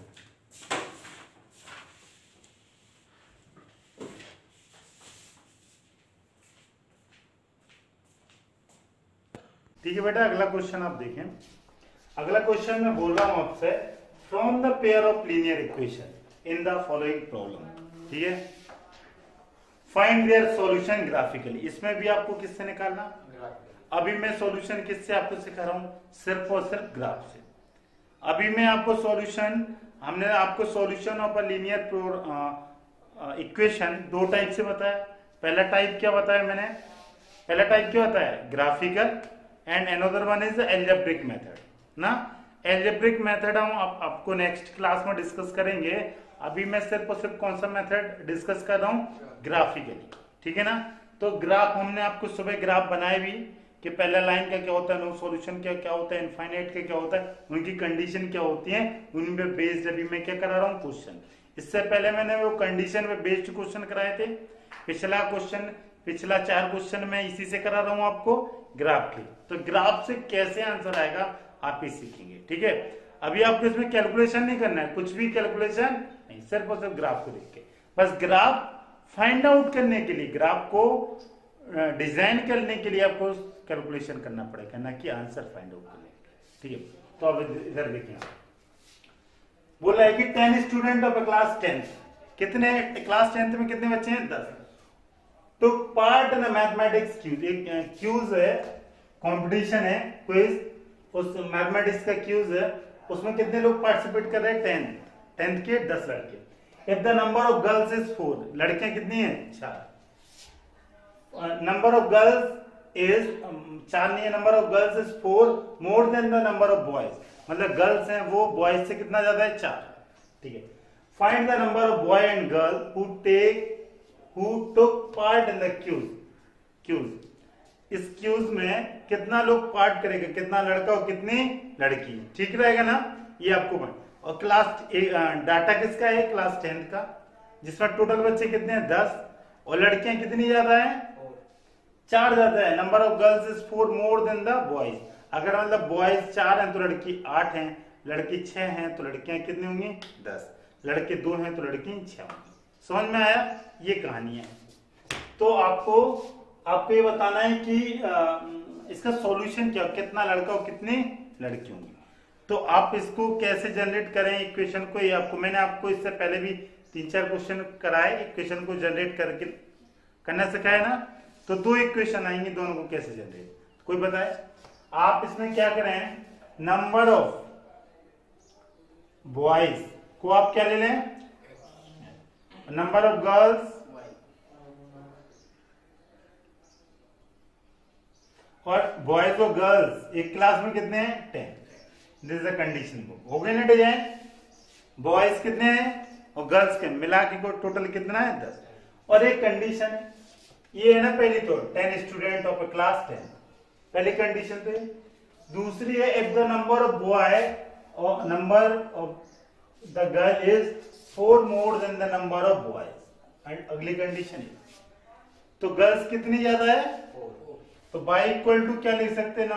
ठीक है बेटा, अगला क्वेश्चन आप देखें। अगला क्वेश्चन मैं बोल रहा हूं आपसे, from the pair of linear equation in the following problem. ठीक है, फाइंड देयर सॉल्यूशन ग्राफिकली। इसमें भी आपको किससे निकालना, अभी मैं सॉल्यूशन किससे आपको सिखा रहा हूं, सिर्फ और सिर्फ ग्राफ से। अभी मैं आपको सॉल्यूशन, हमने आपको solution of a linear equation 2 type से बताया। पहला टाइप क्या बताया मैंने, पहला टाइप क्या बताया, graphical, and another one is algebraic method ना। एल्जेब्रिक मेथड हम आपको नेक्स्ट क्लास में डिस्कस करेंगे। अभी मैं सिर्फ और सिर्फ कौन सा मेथड डिस्कस कर रहा हूँ, ग्राफिकली। ठीक है ना? तो ग्राफ हमने आपको सुबह ग्राफ बनाए भी कि पहला लाइन का क्या होता है, नो सॉल्यूशन क्या क्या होता है, इनफाइनाइट का क्या होता है, उनकी कंडीशन क्या होती है, उन पे बेस्ड अभी मैं क्या करा रहा हूँ, क्वेश्चन। इससे पहले मैंने वो कंडीशन पे बेस्ड क्वेश्चन कराए थे। पिछला 4 क्वेश्चन मैं इसी से करा रहा हूँ आपको, ग्राफ के। तो ग्राफ से कैसे आंसर आएगा आप ही सीखेंगे। ठीक है, अभी आपको इसमें कैलकुलेशन नहीं करना है, कुछ भी कैलकुलेशन नहीं, सिर्फ और सिर्फ ग्राफ को देख के। बस ग्राफ फाइंड आउट करने के लिए, ग्राफ को डिजाइन करने के लिए आपको कैलकुलेशन करना पड़ेगा, ना कि आंसर फाइंड आउट करने के लिए। ठीक है, तो अब इधर देखिए, बोला है कि 10 स्टूडेंट ऑफ क्लास 10, कितने क्लास 10th में कितने बच्चे हैं, 10। तो पार्ट इन मैथमेटिक्स क्यूज, एक क्यूज है, कंपटीशन है, क्विज, उस मैथमेटिक्स का क्यूज है, उसमें कितने लोग पार्टिसिपेट कर रहे हैं, 10th के 10 लड़के। If the number of girls is 4, लड़कियां कितनी है, 4। नंबर ऑफ गर्ल्स इज 4 नहीं है, number of girls is 4 more than the number of boys, मतलब गर्ल्स हैं वो बॉयज से कितना ज्यादा है, 4। ठीक है, find the number of boy and girl who took part in the quiz. इस क्यूज में कितना लोग पार्ट करेगा, कितना लड़का और कितनी लड़की, ठीक रहेगा ना, ये आपको पता। और डाटा किसका है, क्लास 10th का, जिसमें टोटल बच्चे कितने हैं, 10, और लड़कियां कितनी ज्यादा है, 4 ज्यादा है। Number of girls is 4 more than the boys, अगर मतलब बॉयज 4 हैं तो लड़की 8 हैं, लड़की 6 हैं तो लड़कियां कितनी होंगी, 10, लड़के 2 हैं तो लड़की 6 होंगी। समझ में आया, ये कहानी है। तो आपको ये बताना है कि इसका सॉल्यूशन क्या, कितना लड़का और कितनी लड़की होंगी। तो आप इसको कैसे जनरेट करें इक्वेशन को, ये आपको मैंने आपको इससे पहले भी 3-4 क्वेश्चन कराए, इक्वेशन को जनरेट करके करना सिखाया ना। तो 2 इक्वेशन आएंगे, दोनों को कैसे जनरेट, कोई बताए। आप इसमें क्या करें, नंबर ऑफ बॉयज को आप क्या ले लें, नंबर ऑफ गर्ल्स और बॉयज और गर्ल्स एक क्लास में कितने हैं, 10। This is the condition book, हो गए ना डिजाइन। बॉयज कितने हैं और गर्ल्स के मिला के को टोटल कितना है, 10। और एक कंडीशन ये है ना, पहली तो 10 स्टूडेंट ऑफ क्लास 10, पहली कंडीशन तो। दूसरी है if the number of boy और number of the girl is 4 more than the number of boys, and अगली कंडीशन है तो गर्ल्स कितनी ज्यादा है, 4। तो बाई इक्वल टू क्या लिख सकते हैं,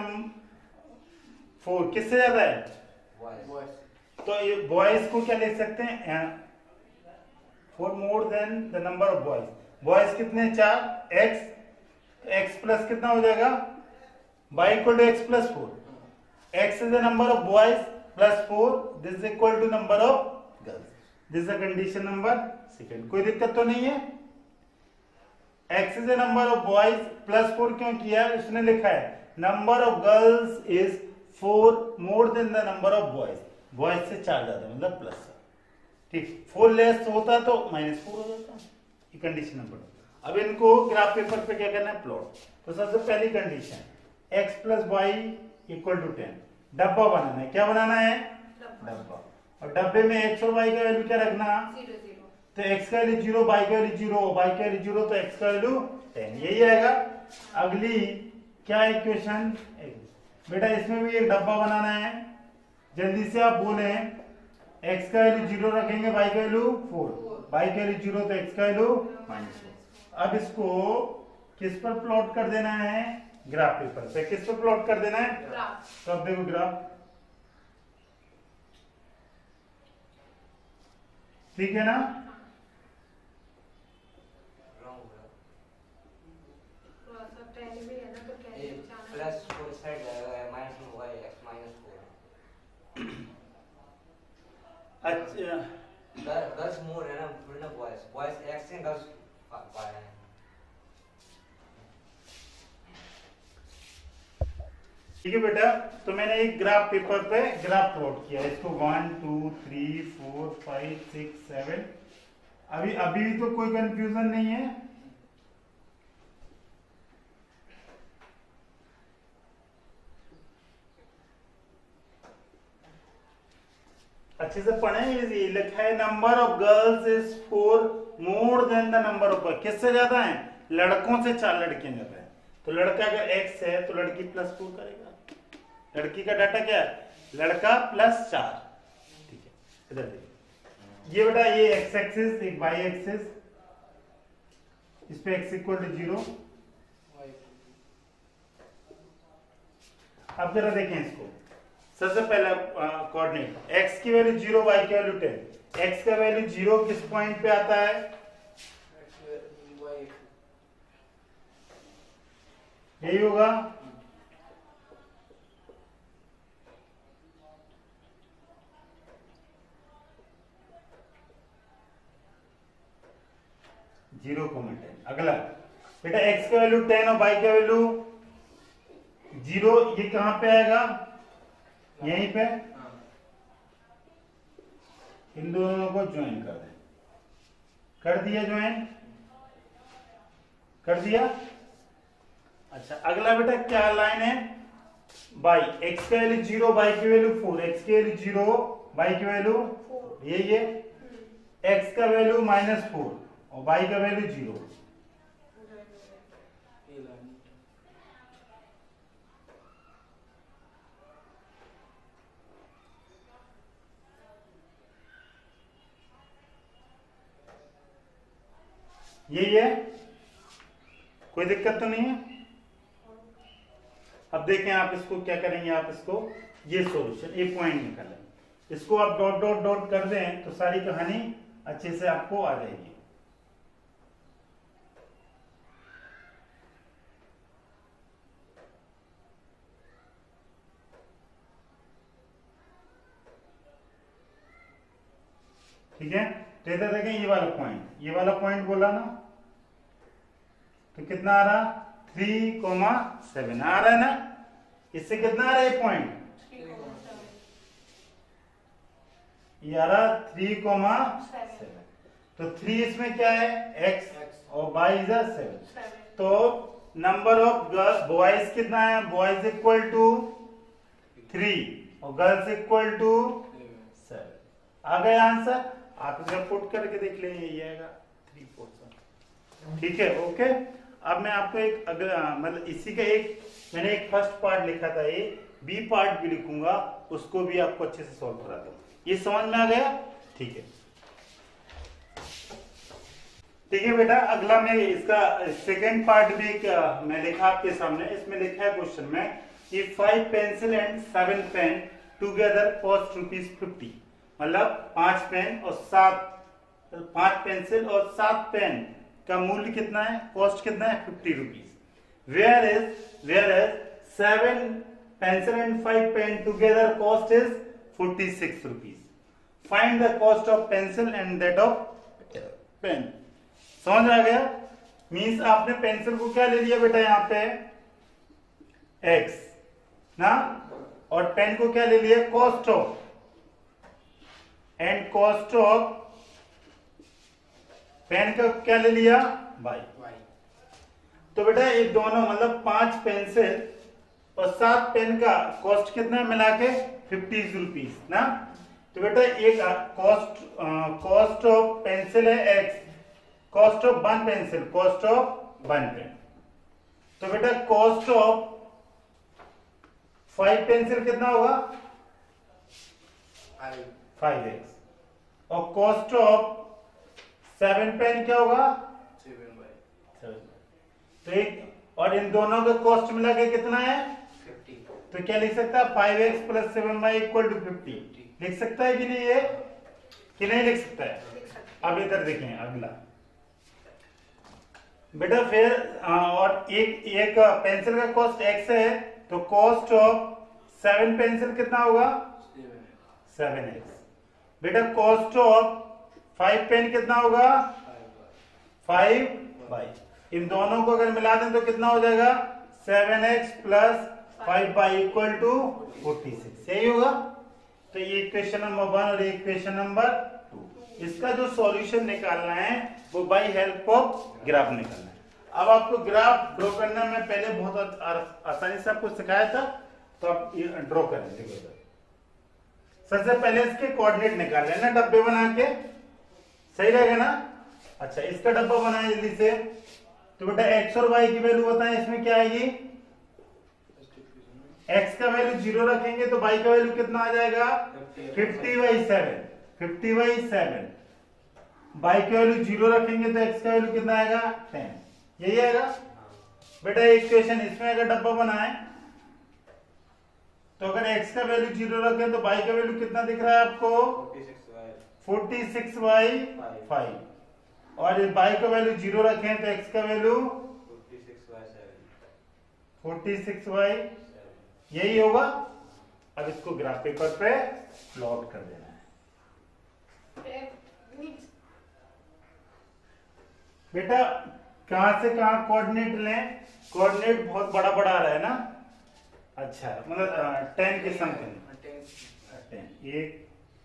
4 किससे ज्यादा है, तो ये बॉयज को क्या लिख सकते हैं, 4 more than the number of boys. Boys कितने, 4, x प्लस कितना हो जाएगा, y equal to x plus 4, x is the number of boys plus 4, this is equal to number of girls. This is condition number second, कोई दिक्कत तो नहीं है। x is the number of boys plus 4 क्यों किया, उसने लिखा है number of girls is 4 more than the number of boys, boys से 4 ज्यादा मतलब प्लस, ठीक, 4 लेस होता तो -4 हो जाता, ये कंडीशन नंबर 2। अब इनको ग्राफ पेपर पे क्या करना है, प्लॉट। तो सबसे पहली कंडीशन x + y = 10, डब्बा बनाना है, क्या बनाना है, डब्बा, और डब्बे में x और y का वैल्यू क्या रखना, 0 0, तो x का वैल्यू 0, y का वैल्यू 0, y का वैल्यू 0, तो x का वैल्यू 10, यही आएगा। अगली क्या इक्वेशन, बेटा इसमें भी एक डब्बा बनाना है, जल्दी से आप बोले, x का वैल्यू 0 रखेंगे, y का वैल्यू 4, y का वैल्यू 0, तो x का वैल्यू -4। अब इसको किस पर प्लॉट कर देना है, ग्राफ पेपर पे, किस पर प्लॉट कर देना है, ग्राफ। तो अब देखो ग्राफ, ठीक है ना, +4 साइड जाएगा, -1 होगा, x -4। अच्छा गर्ल्स मोर है ना, थोड़ी ना बॉयज, बॉयज x है, गर्ल्स y है। ठीक है बेटा, तो मैंने एक ग्राफ पेपर पे ग्राफ प्लॉट किया, इसको 1 2 3 4 5 6 7, अभी भी तो कोई कंफ्यूजन नहीं है, अच्छे से पढ़े। ये लिखा है number of girls is 4 more than the number of boys, किससे ज्यादा है, लड़कों से 4 लड़कियां ज्यादा है। तो लड़का अगर x है तो लड़की +4 करेगा, लड़की का डाटा क्या है, लड़का +4, ठीक है। इधर देखिए, ये बेटा ये x एक्सिस, एक y एक्सिस, इस पे x = 0। अब जरा देखें इसको, सबसे पहला कोऑर्डिनेट, x की वैल्यू 0, y की वैल्यू 10, x का वैल्यू 0 किस पॉइंट पे आता है, यही होगा, जीरो को मेंटेन। अगला बेटा x का वैल्यू 10 और y का वैल्यू 0, ये कहां पे आएगा, यहीं पे, इन दोनों को ज्वाइन कर दें, कर दिया ज्वाइन, कर दिया। अच्छा अगला बेटा क्या लाइन है, y, x का वैल्यू 0, y की वैल्यू 4, x की वैल्यू 0, y की वैल्यू यही है, x का वैल्यू -4 और y का वैल्यू 0। यही है, कोई दिक्कत तो नहीं है। अब देखें आप इसको क्या करेंगे, आप इसको ये सॉल्यूशन, ये पॉइंट निकालें, इसको आप डॉट डॉट डॉट कर दें तो सारी कहानी अच्छे से आपको आ जाएगी। ठीक है, तो इधर देखें ये वाला पॉइंट बोला ना, तो कितना आ रहा, 3,7 आ रहा है ना, इससे कितना आ रहा है पॉइंट, ये आ रहा 3,7, तो 3 इसमें क्या है, x और y इज 7, तो नंबर ऑफ बॉयज कितना है, बॉयज = 3 और गर्ल्स = 7। आ गया आंसर, आप इसे पुट करके देख लें, यही आएगा 3/4। ठीक है, ओके। अब मैं आपको एक मतलब इसी का मैंने एक फर्स्ट पार्ट लिखा था, ये बी पार्ट भी लिखूंगा, उसको भी आपको अच्छे से सॉल्व करा दूं। ये समझ में आ गया, ठीक है। ठीक है बेटा, अगला मैं इसका सेकेंड पार्ट भी मैं लिखा आपके सामने, इसमें लिखा है क्वेश्चन में कि 5 pencil and 7 pen together cost ₹50, मतलब 5 पेन और 5 पेंसिल और 7 पेन का मूल्य कितना है, कॉस्ट कितना है, ₹50। Where as 7 pencil and 5 pen together cost is ₹46। Find the cost of pencil and that of pen. समझ आ गया, मीन्स आपने पेंसिल को क्या ले लिया बेटा, यहाँ पे x ना, और पेन को क्या ले लिया, cost of, and cost of pen का क्या ले लिया, बाई। तो बेटा ये दोनों मतलब 5 पेंसिल और 7 पेन का कॉस्ट कितना मिला के 50 रुपीज ना। तो बेटा एक कॉस्ट ऑफ पेंसिल है x, cost of 1 pencil, cost of 1 pen. तो बेटा कॉस्ट ऑफ 5 पेंसिल कितना होगा, 5x, और कॉस्ट ऑफ 7 पेन क्या होगा, 7। तो एक और इन दोनों का कॉस्ट मिला के कितना है 50। तो क्या लिख सकता है 5x + 7y = 50 लिख सकता है कि नहीं, ये कि नहीं लिख सकता है। अब इधर देखें अगला बेटा, फिर और एक पेंसिल का कॉस्ट x है, तो कॉस्ट ऑफ 7 पेंसिल कितना होगा 7x। बेटा कॉस्ट ऑफ 5 पेन कितना होगा 5y। इन दोनों को अगर मिला दें तो कितना हो जाएगा 7x + 5y = 46, यही होगा। तो ये इक्वेशन नंबर 1 और ये इक्वेशन नंबर 2। इसका जो सॉल्यूशन निकालना है वो बाय हेल्प ऑफ ग्राफ निकालना है। अब आपको ग्राफ ड्रॉ करना मैं पहले बहुत आसानी से आपको सिखाया था, तो आप ड्रॉ करेंगे। सबसे पहले इसके कोऑर्डिनेट निकाल लेना डब्बे बना के, सही रहेगा ना। अच्छा इसका डब्बा बनाए जल्दी से। तो बेटा x और y की वैल्यू बताएं, इसमें क्या आएगी, x का वैल्यू 0 रखेंगे तो y का वैल्यू कितना आ जाएगा 50/7, 50/7। y का वैल्यू 0 रखेंगे तो x का वैल्यू कितना आएगा 10, यही आएगा। बेटा इक्वेशन इसमें अगर डब्बा बनाए तो अगर x का वैल्यू 0 रखें तो y का वैल्यू कितना दिख रहा है आपको 46/5, और y का वैल्यू 0 रखें तो x का वैल्यू 46/7, यही होगा। अब इसको ग्राफ पेपर पे प्लॉट कर देना है। बेटा कहां से कहां कोऑर्डिनेट लें, कोऑर्डिनेट बहुत बड़ा बड़ा आ रहा है ना। अच्छा मतलब 10 के समथिंग, 10 एक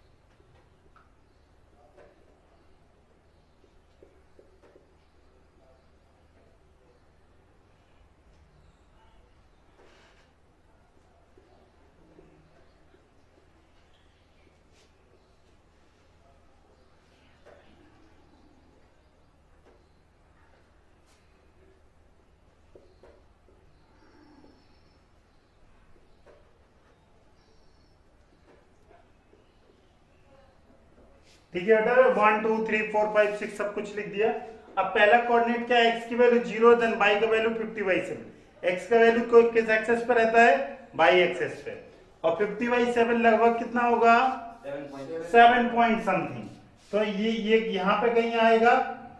ठीक है बेटा, 1 2 3 4 5 6 सब कुछ लिख दिया। अब पहला कोऑर्डिनेट क्या है, x की वैल्यू 0 देन y का वैल्यू 50/7। x का वैल्यू किस एक्सेस पे रहता है, y एक्सेस पे, और 50/7 लगभग कितना होगा 7 पॉइंट समथिंग। तो ये यहाँ पे कहीं आएगा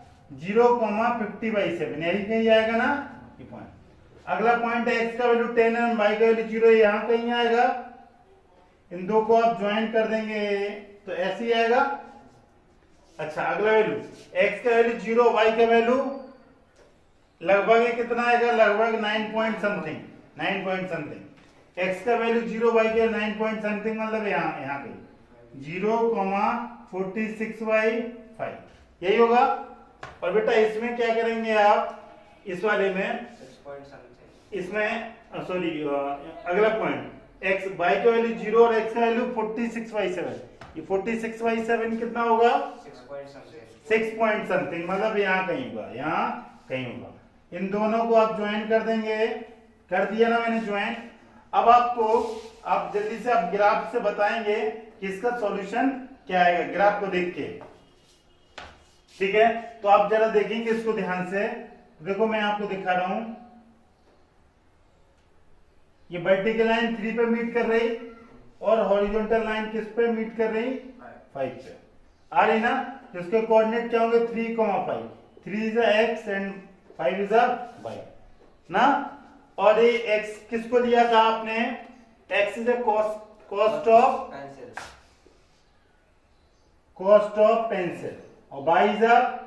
0,50/7, यही कहीं आएगा ना ये पॉइंट। अगला पॉइंट है x का वैल्यू 10 है, y का वैल्यू 0, यहाँ कहीं आएगा। इन दो को आप ज्वाइन कर देंगे तो ऐसे ही आएगा। अच्छा अगला वैल्यू x का वैल्यू 0, y का वैल्यू लगभग ये कितना आएगा, लगभग 9 point something, 9 point something. x का वैल्यू 0, y का 9 पॉइंट समथिंग, मतलब यहाँ पे 0,46/5, यही होगा। और बेटा इसमें क्या करेंगे आप, इस वाले में इसमें सॉरी अगला पॉइंट x y का वैल्यू 0 और x का वैल्यू 46/7, ये 46/7 कितना होगा 6 पॉइंट समथिंग, मतलब यहाँ कहीं होगा, यहाँ कहीं होगा। इन दोनों को आप ज्वाइन कर देंगे, कर दिया ना मैंने ज्वाइन। अब आपको आप जल्दी से आप ग्राफ से बताएंगे कि इसका सॉल्यूशन क्या आएगा, ग्राफ को देख के, ठीक है। तो आप जरा देखेंगे इसको ध्यान से, देखो मैं आपको दिखा रहा हूं। ये वर्टिकल लाइन 3 पे मीट कर रही और हॉरिजॉन्टल लाइन किस पे मीट कर रही 5 पे आ रही ना। तो इसके कोऑर्डिनेट क्या होंगे 3,5, 3 is x and 5 is y ना। और ये x किसको लिया था आपने, x is cost of pencil और y is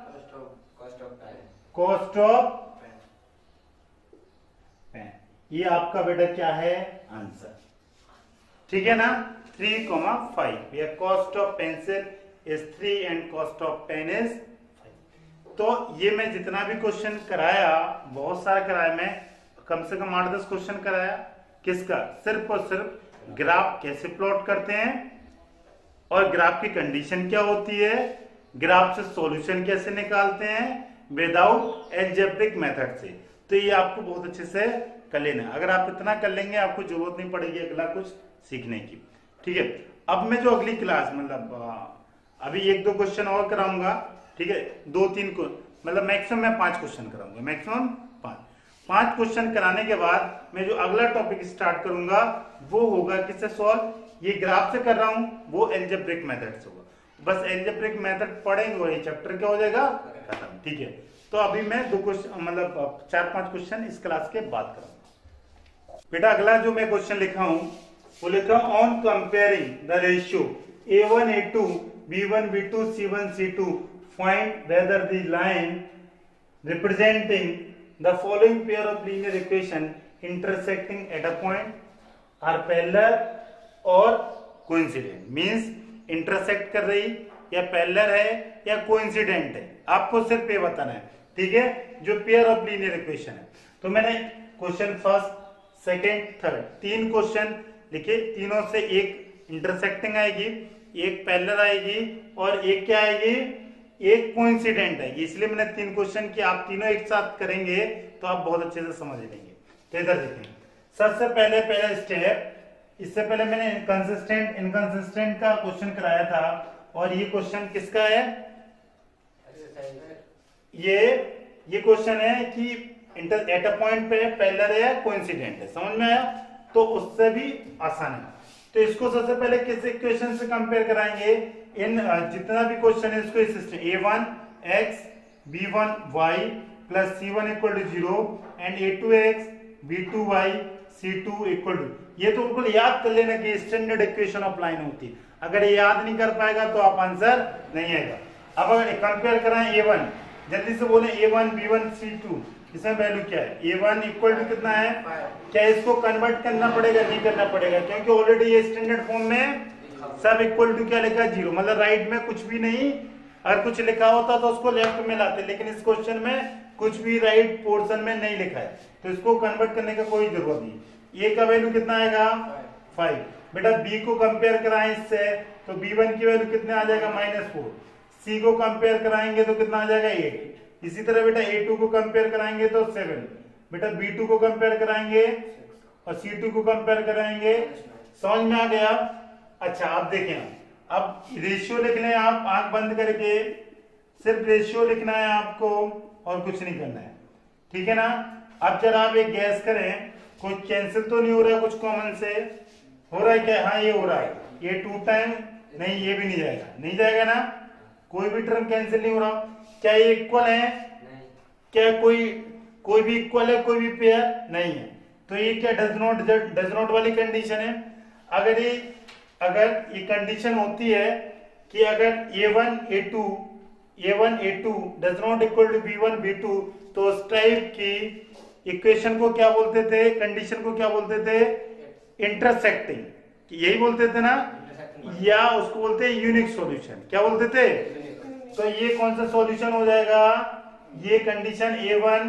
cost of pen. ये आपका बेटा क्या है आंसर। ठीक है ना, 3,5 या cost of pencil is 3 and cost of pen is 5। तो ये मैं जितना भी क्वेश्चन कराया, बहुत सारा कराया, मैं कम से कम 8-10 क्वेश्चन कराया। किसका? सिर्फ और सिर्फ ग्राफ कैसे प्लॉट करते हैं और ग्राफ की कंडीशन क्या होती है, ग्राफ से सॉल्यूशन कैसे निकालते हैं विदाउट अलजेब्रिक मेथड से। तो ये आपको बहुत अच्छे से कर लेना है। अगर आप इतना कर लेंगे आपको जरूरत नहीं पड़ेगी अगला कुछ सीखने की। ठीक है, अब मैं जो अगली क्लास मतलब अभी 1-2 क्वेश्चन और कराऊंगा। ठीक है, 2-3 को मतलब मैक्सिमम मैं 5 क्वेश्चन कराऊंगा, मैक्सिमम 5 क्वेश्चन कराने के बाद मैं जो अगला टॉपिक स्टार्ट करूंगा वो होगा किससे सॉल्व, ये ग्राफ से कर रहा हूं, वो अलजेब्रिक मेथड से होगा। बस अलजेब्रिक मेथड पढ़ेंगे वही चैप्टर क्या हो जाएगा खत्म। ठीक है, तो अभी मैं 2 क्वेश्चन मतलब 4-5 क्वेश्चन इस क्लास के बाद कराऊंगा। बेटा अगला जो मैं क्वेश्चन लिखा हूं वो लिखा on comparing the ratio A1 A2 B1 B2 C1 C2 find whether the line representing the following pair of linear equation intersecting at a point are parallel or coincident। Means intersect कर रही या parallel है या coincident है, आपको सिर्फ ये बताना है। ठीक है, जो पेयर ऑफ लीनियर इक्वेशन है। तो मैंने question first second third 3 question लिखे, तीनों से एक इंटरसेक्टिंग आएगी, एक पैरेलल आएगी और एक क्या आएगी, एक कोइंसिडेंट है। इसलिए मैंने 3 क्वेश्चन की, आप तीनों एक साथ करेंगे तो आप बहुत अच्छे से समझ लेंगे। तो इधर देखें, सबसे पहला स्टेप, इससे पहले मैंने कंसिस्टेंट इनकंसिस्टेंट का क्वेश्चन कराया था और ये क्वेश्चन किसका है, ये क्वेश्चन है कि एट अ पॉइंट पे पैरेलल है या कोइंसिडेंट है। समझ में आया? तो उससे भी आसान है। तो इसको सबसे पहले किस इक्वेशन से कंपेयर कराएंगे, इन जितना भी क्वेश्चन है इसको इस system A1 x B1 y plus C1 equal to 0 and A2 x B2 y C2 equal to, ये तो बिल्कुल याद कर लेना कि स्टैंडर्ड इक्वेशन ऑफ लाइन होती है। अगर ये याद नहीं कर पाएगा तो आप आंसर नहीं आएगा। अब अगर कंपेयर कराएं A1, जल्दी से बोले A1 B1 C2, इसमें वैल्यू क्या है, A1 इक्वल टू कितना है, क्या इसको कन्वर्ट करना पड़ेगा, नहीं करना पड़ेगा, क्योंकि ऑलरेडी ये स्टैंडर्ड फॉर्म में सब इक्वल टू क्या लिखा है 0, मतलब राइट में कुछ भी नहीं। अगर कुछ लिखा होता तो उसको लेफ्ट में लाते, लेकिन इस क्वेश्चन में कुछ भी राइट पोर्शन में नहीं लिखा है, तो इसको कन्वर्ट करने का कोई जरूरत नहीं। A का वैल्यू कितना आएगा 5। बेटा B को कंपेयर कराएं इससे तो B1 की वैल्यू कितने आ जाएगा -4। C को कंपेयर कराएंगे तो कितना आ जाएगा 8। इसी तरह बेटा A2 को कंपेयर कराएंगे तो 7। बेटा B2 को कंपेयर कराएंगे और C2 को कंपेयर कराएंगे। समझ में आ गया? अच्छा आप देखें, अब रेशियो लिख लें आप आंख बंद करके, सिर्फ रेशियो लिखना है आपको और कुछ नहीं करना है। ठीक है ना? अब जरा आप एक गैस करें, कोई कैंसिल तो नहीं हो रहा है कुछ कॉमन से, हो रहा है क्या? हाँ ये हो रहा है, ये 2 टाइम नहीं, ये भी नहीं जाएगा, नहीं जाएगा ना, कोई भी टर्म कैंसिल नहीं हो रहा। क्या ये इक्वल है? क्या कोई भी इक्वल है, कोई भी पेयर नहीं है, तो ये क्या डज नॉट वाली कंडीशन है। अगर ये कंडीशन होती है कि अगर A1 A2 does not equal to B1 B2, तो उस टाइप की इक्वेशन को क्या बोलते थे, कंडीशन को क्या बोलते थे, इंटरसेक्टिंग, यही बोलते थे ना, या उसको बोलते हैं यूनिक सॉल्यूशन। क्या बोलते थे? तो ये कौन सा सॉल्यूशन हो जाएगा, ये condition A1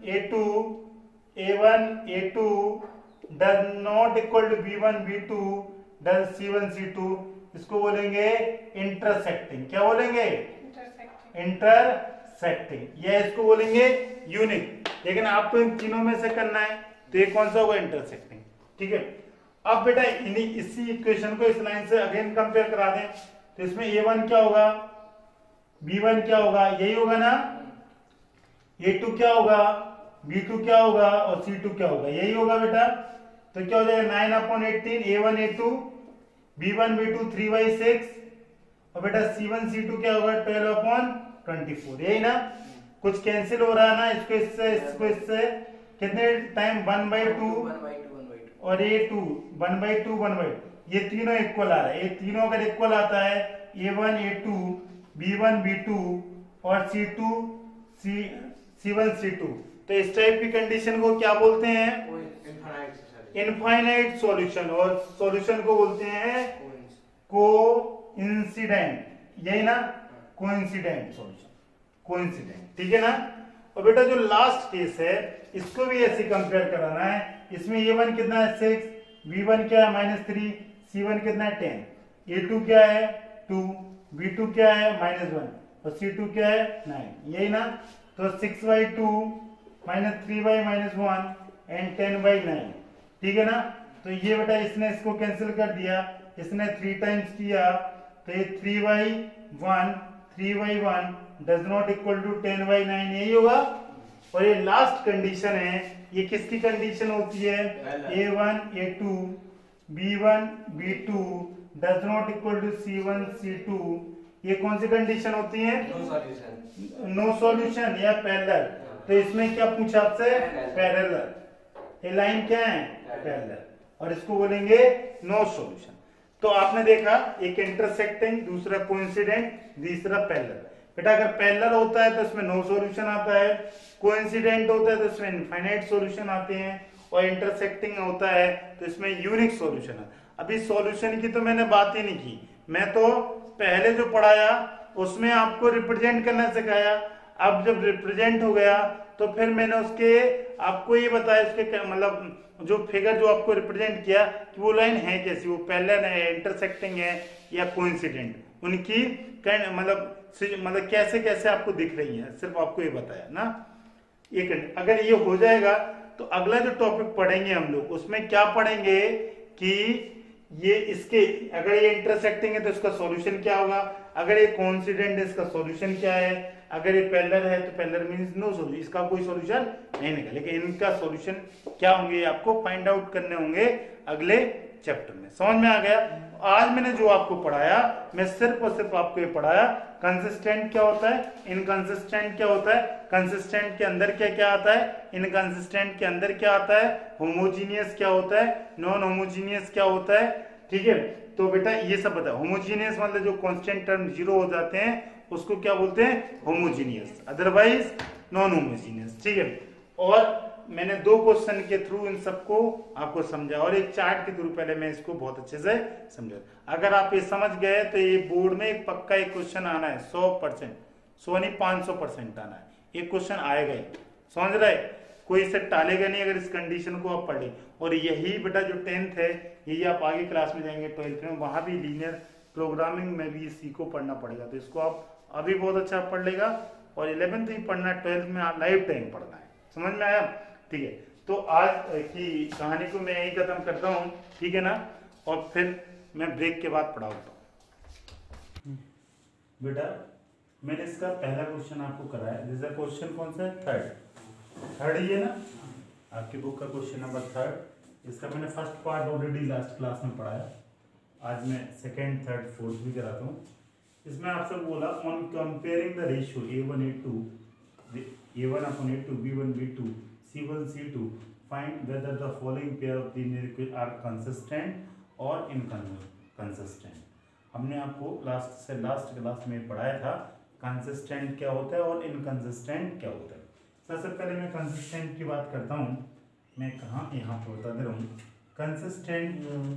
A2 does not equal to B1 B2 does C1 C2, इसको बोलेंगे इंटरसेक्टिंग। क्या बोलेंगे? इंटरसेक्टिंग। या इसको बोलेंगे यूनिक, लेकिन आपको इन तीनों में से करना है, तो ये कौन सा होगा, इंटरसेक्टिंग। ठीक है, अब बेटा इसी इक्वेशन को इस लाइन से अगेन कंपेयर करा दें, तो इसमें A1 क्या होगा, B1 क्या होगा, यही होगा ना, A2 क्या होगा, B2 क्या होगा और C2 क्या होगा, यही होगा बेटा। तो क्या हो जाएगा 9/18 A1 A2 B1 B2 3/6 और बेटा C1 C2 क्या होगा 12/24, यही ना। कुछ कैंसिल हो रहा है ना, इसको इससे कितने टाइम 1/2 और A2 1/2 ये तीनों इक्वल आ रहा है। ये तीनों अगर इक्वल आता है A1 A2 B1 B2 और C1 C2, तो इस टाइप की कंडीशन को क्या बोलते हैं, इनफाइनाइट सॉल्यूशन, और सॉल्यूशन को बोलते हैं कोइंसिडेंट, यही ना, कोइंसिडेंट सॉल्यूशन, कोइंसिडेंट, ठीक है ना। और बेटा जो लास्ट केस है इसको भी ऐसे कंपेयर कराना है। इसमें a1 कितना है 6, b1 क्या है -3, c1 कितना है 10, a2 क्या है 2, b2 क्या है -1 और c2 क्या है 9, यही ना। तो 6/2 -3/-1 एंड 10/9, ठीक है ना। तो ये बेटा इसने इसको कैंसिल कर दिया, इसने 3 टाइम्स किया, तो ये 3/1 डज नॉट इक्वल टू 10/9, यही होगा। और ये लास्ट कंडीशन है, ये किसकी कंडीशन होती है, a1 a2 b1 b2 does not equal to c1 c2, ये कौन सी कंडीशन होती है, नो सॉल्यूशन या पैरेलल। तो इसमें क्या पूछा आपसे, पैरेलल, ये लाइन क्या है पैरेलल, और इसको बोलेंगे नो सॉल्यूशन। तो आपने देखा एक इंटरसेक्टिंग, दूसरा कोइंसिडेंट, तीसरा पैरेलल। बेटा अगर पैरेलल होता है तो इसमें नो सॉल्यूशन आता है, कोइंसिडेंट होता है तो इसमें इनफाइनाइट सॉल्यूशन आते हैं, और इंटरसेक्टिंग होता है तो इसमें यूनिक सॉल्यूशन है। अभी सॉल्यूशन की तो मैंने बात ही नहीं की, मैं तो पहले जो पढ़ाया उसमें आपको रिप्रेजेंट करना सिखाया। अब जब रिप्रेजेंट हो गया तो फिर मैंने उसके आपको ये बताया, उसके मतलब जो फिगर जो आपको रिप्रेजेंट किया कि वो लाइन है कैसी, वो पैरेलल है, इंटरसेक्टिंग है या कोइंसिडेंट, उनकी मतलब कैसे कैसे आपको दिख रही है, सिर्फ आपको ये बताया ना। एक अगर ये हो जाएगा तो अगला जो टॉपिक पढ़ेंगे हम लोग उसमें क्या पढ़ेंगे कि ये इसके, अगर ये इंटरसेक्टिंग है तो इसका सॉल्यूशन क्या होगा, अगर ये कोइंसिडेंट है इसका सॉल्यूशन क्या है, अगर ये पैरेलल है तो पैरेलल मींस नो सॉल्यूशन, इसका कोई सॉल्यूशन नहीं निकला, लेकिन इनका सॉल्यूशन क्या होंगे आपको फाइंड आउट करने होंगे अगले चैप्टर में। समझ में आ गया। आज मैंने जो आपको पढ़ाया, मैं सिर्फ और सिर्फ आपको ये पढ़ाया कंसिस्टेंट क्या होता है, इनकंसिस्टेंट क्या होता है, कंसिस्टेंट के अंदर क्या क्या आता है, इनकंसिस्टेंट के अंदर क्या आता है, होमोजीनियस क्या होता है, नॉन होमोजीनियस क्या होता है, ठीक है। तो बेटा ये सब बता, होमोजीनियस मतलब जो कांस्टेंट टर्म 0 हो जाते हैं उसको क्या बोलते हैं, होमोजीनियस, अदरवाइज नॉन होमोजीनियस, ठीक है। और मैंने 2 क्वेश्चन के थ्रू इन सबको आपको समझा, और एक चार्ट के थ्रू पहले मैं इसको बहुत अच्छे से समझा। अगर आप ये समझ गए तो ये बोर्ड में एक पक्का एक क्वेश्चन आना है, 100%, 100 नहीं 500% आना है, एक क्वेश्चन आएगा ही, समझ रहे, कोई इसे टालेगा नहीं अगर इस कंडीशन को आप पढ़े। और यही बेटा जो 10th है, यही आप आगे क्लास में जाएंगे 12th में, वहां भी लीनियर प्रोग्रामिंग में भी इसी को पढ़ना पड़ेगा, तो इसको आप अभी बहुत अच्छा पढ़ लेगा, और 11th ही पढ़ना है, 12th में आप लाइफ टाइम पढ़ना है। समझ में आया, ठीक है। तो आज की कहानी को मैं यही खत्म करता हूँ, ठीक है ना, और फिर मैं ब्रेक के बाद पढ़ाऊंगा। बेटा मैंने इसका पहला क्वेश्चन आपको कराया, दिस क्वेश्चन कौन सा है, थर्ड ही है ना, आपकी बुक का क्वेश्चन नंबर 3। इसका मैंने first part already last class में पढ़ाया, आज मैं सेकेंड, थर्ड, फोर्थ भी कराता हूँ। इसमें आपसे बोला on comparing the ratio a1 a2 a1/a2 b1 b2 c1 c2 find whether the following pair of linear equation are consistent और इनकंसिस्टेंट। हमने आपको लास्ट क्लास में पढ़ाया था कंसिस्टेंट क्या होता है और इनकंसिस्टेंट क्या होता है। सबसे पहले मैं कंसिस्टेंट की बात करता हूँ, मैं कहाँ यहाँ पर बता दे रहा हूँ, कंसिस्टेंट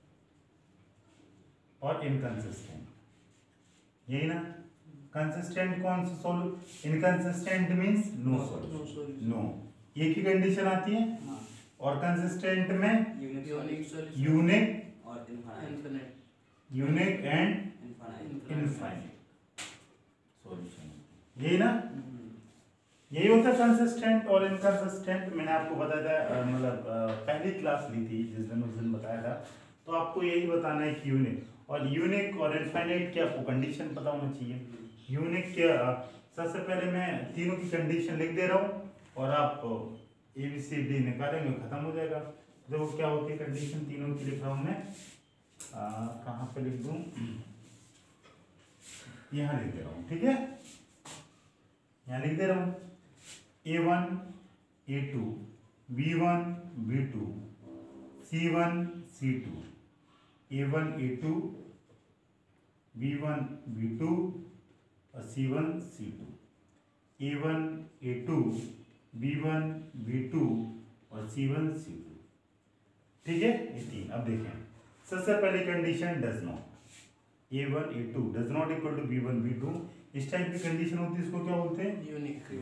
और इनकंसिस्टेंट, यही ना। कंसिस्टेंट कौन सा solution, inconsistent means no solution, no, एक ही कंडीशन आती है, और कंसिस्टेंट में यूनिक और infinite, unique and infinite solution, यही ना, यही होता है कंसिस्टेंट और इनकंसिस्टेंट। मैंने आपको बताया था, मतलब पहली क्लास ली थी जिस दिन, उस दिन बताया था, तो आपको यही बताना है कि यूनिक और इनफाइनाइट की आपको कंडीशन पता होना चाहिए। यूनिक क्या, सबसे पहले मैं तीनों की कंडीशन लिख दे रहा हूँ और आप ABCD निकालेंगे, खत्म हो जाएगा। देखो क्या होती है कंडीशन, तीनों की लिख रहा हूँ मैं, कहाँ पे लिख दूँ, यहाँ लिख दे रहा हूँ, ठीक है, यहाँ लिख दे रहा हूँ a1 a2 b1 b2 c1 c2 a1 a2 b1 b2 और c1 c2 a1 a2 b1 b2 और c1 c2। ठीक है, ये 3। अब देखें सबसे पहले condition does not, A1 A2 does not equal to B1 B2, इस टाइप की कंडीशन होती है, इसको क्या बोलते हैं? Unique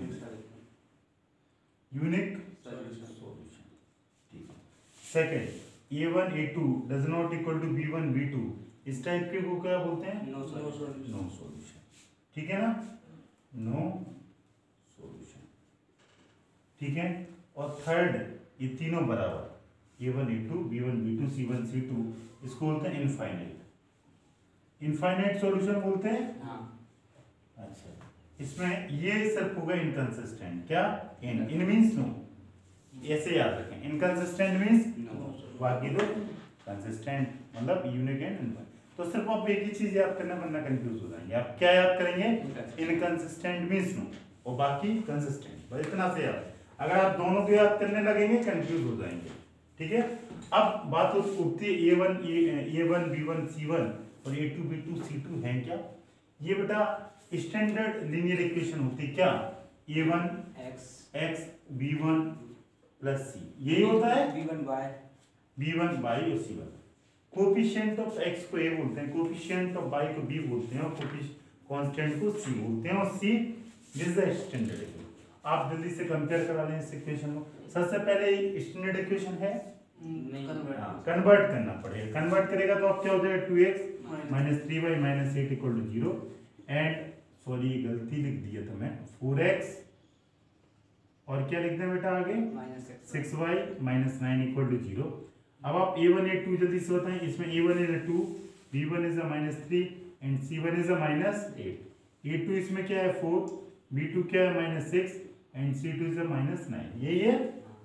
solution. ठीक है। Second A1 A2 does not equal to B1 B2, इस टाइप के को क्या बोलते हैं? No solution. ठीक है ना, नो सॉल्यूशन। ठीक है। और थर्ड, ये तीनों बराबर A1 A2 B1 B2 C1 C2, इसको बोलते हैं इनफाइनाइट। इनफाइनाइट सॉल्यूशन बोलते हैं। हाँ। अच्छा, इसमें ये सिर्फ होगा इनकंसिस्टेंट। क्या? इन मींस नो, ऐसे याद रखें। इनकंसिस्टेंट मींस नो, बाकी दो कंसिस्टेंट, मतलब यूनिक एंड इनफाइनाइट। तो सिर्फ आप एक ही चीज याद करना, वरना कंफ्यूज हो जाएंगे। आप क्या याद करेंगे? इनकंसिस्टेंट मींस नो और बाकी कंसिस्टेंट, बस इतना से याद। अगर आप दोनों को याद करने लगेंगे कंफ्यूज हो जाएंगे। ठीक है। अब बात उठती है A1 B1 C1 और A2 B2 C2 है क्या? ये बेटा स्टैंडर्ड लीनियर इक्वेशन होती है। क्या? A1 x B1 plus C, यही होता है B1 y और C1। कोफिशिएंट ऑफ x को A बोलते हैं, कोफिशिएंट ऑफ y को B बोलते हैं, और कांस्टेंट को C बोलते हैं, और C this is the standard equation. आप जल्दी से कंपेयर करा लें इस इक्वेशन को। सबसे पहले स्टैंडर्ड इक्वेशन है, कन्वर्ट करना पड़ेगा। कन्वर्ट करेगा तो आप क्या हो जाएगा? 2x - 3y - 8 = 0, एंड सॉरी गलती लिख दी है तो मैं 4x और क्या लिखना है बेटा आगे? -6y - 9 = 0। अब आप A1 A2 जल्दी से बताएं। इसमें A1 is a 2, B1 is a -3 and C1 is a -8। A2 इसमें क्या है? 4, B2 क्या है? -6 एंड C2 is a -9। यही है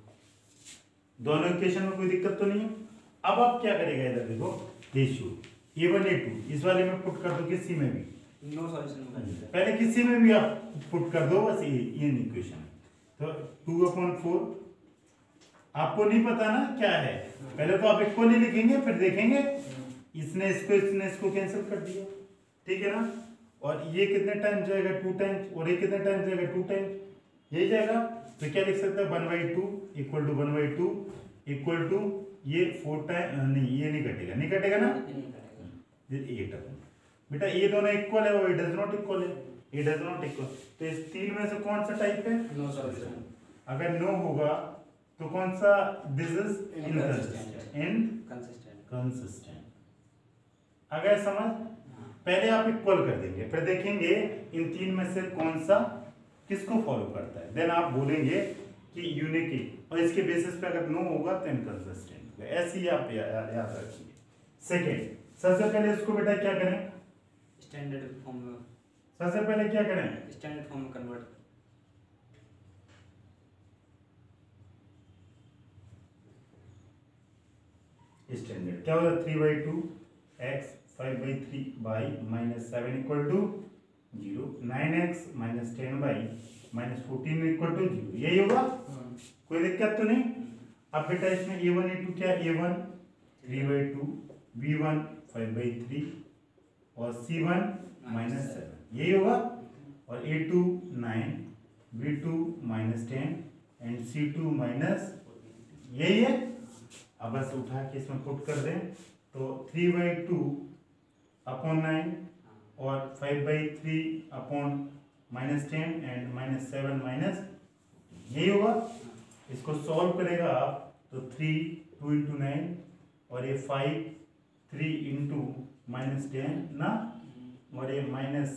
दोनों इक्वेशन में, कोई दिक्कत तो नहीं है। अब आप क्या करेगा? इधर देखो रेशियो A1 A2 इस वाले में पुट कर दो, किसी में भी नो सॉल्यूशन, पहले किसी में भी आप पुट कर दो, बस ये इक्वेशन। तो 2/4 आपको नहीं पता ना क्या है, पहले तो आप इक्वली लिखेंगे, फिर देखेंगे इसने इसको कैंसिल कर दिया। ठीक है ना। और ये कितने टाइम जाएगा? 2 टाइम्स, और ये कितने टाइम जाएगा? 2 टाइम्स, यही जाएगा। तो क्या लिख सकते हैं? 1/2 = 1/2 इक्वल टू ये 4 टाइम, नहीं ये नहीं कटेगा ना, ये 8। बेटा ये दोनों इक्वल है, वो डज नॉट इक्वल है, ये डज नॉट इक्वल। तो इस तीन में से कौन सा टाइप है? No solution. अगर नो होगा तो कौन सा? This is inconsistent. अगर समझ, पहले आप इक्वल कर देंगे, फिर देखेंगे इन तीन में से कौन सा किसको फॉलो करता है, देन आप बोलेंगे कि यूनिक, और इसके बेसिस पे अगर नो होगा तो इनकंसिस्टेंट। ऐसे ही आप याद रखिए। सेकेंड, सबसे पहले इसको बेटा क्या करें? स्टैंडर्ड फॉर्म में, सबसे पहले क्या करें? स्टैंडर्ड फॉर्म में कन्वर्ट। स्टैंडर्ड क्या होगा? 3/2 x 5/3y -7 = 0, 9x - 10y -14 = 0, यही होगा। कोई दिक्कत तो नहीं। अब बेटा इसमें A1 A2 क्या? A1 3/2 B1 5/3 और C1 -7, यही होगा। और A2 9 B2 -10 एंड C2 यही है। अब बस उठा के इसमें पुट कर दें तो 3/2/9 और 5/3/10 एंड -7 यही होगा। इसको सॉल्व करेगा आप तो 3 2 × 9 और ये 5 3 × -10 ना, और ये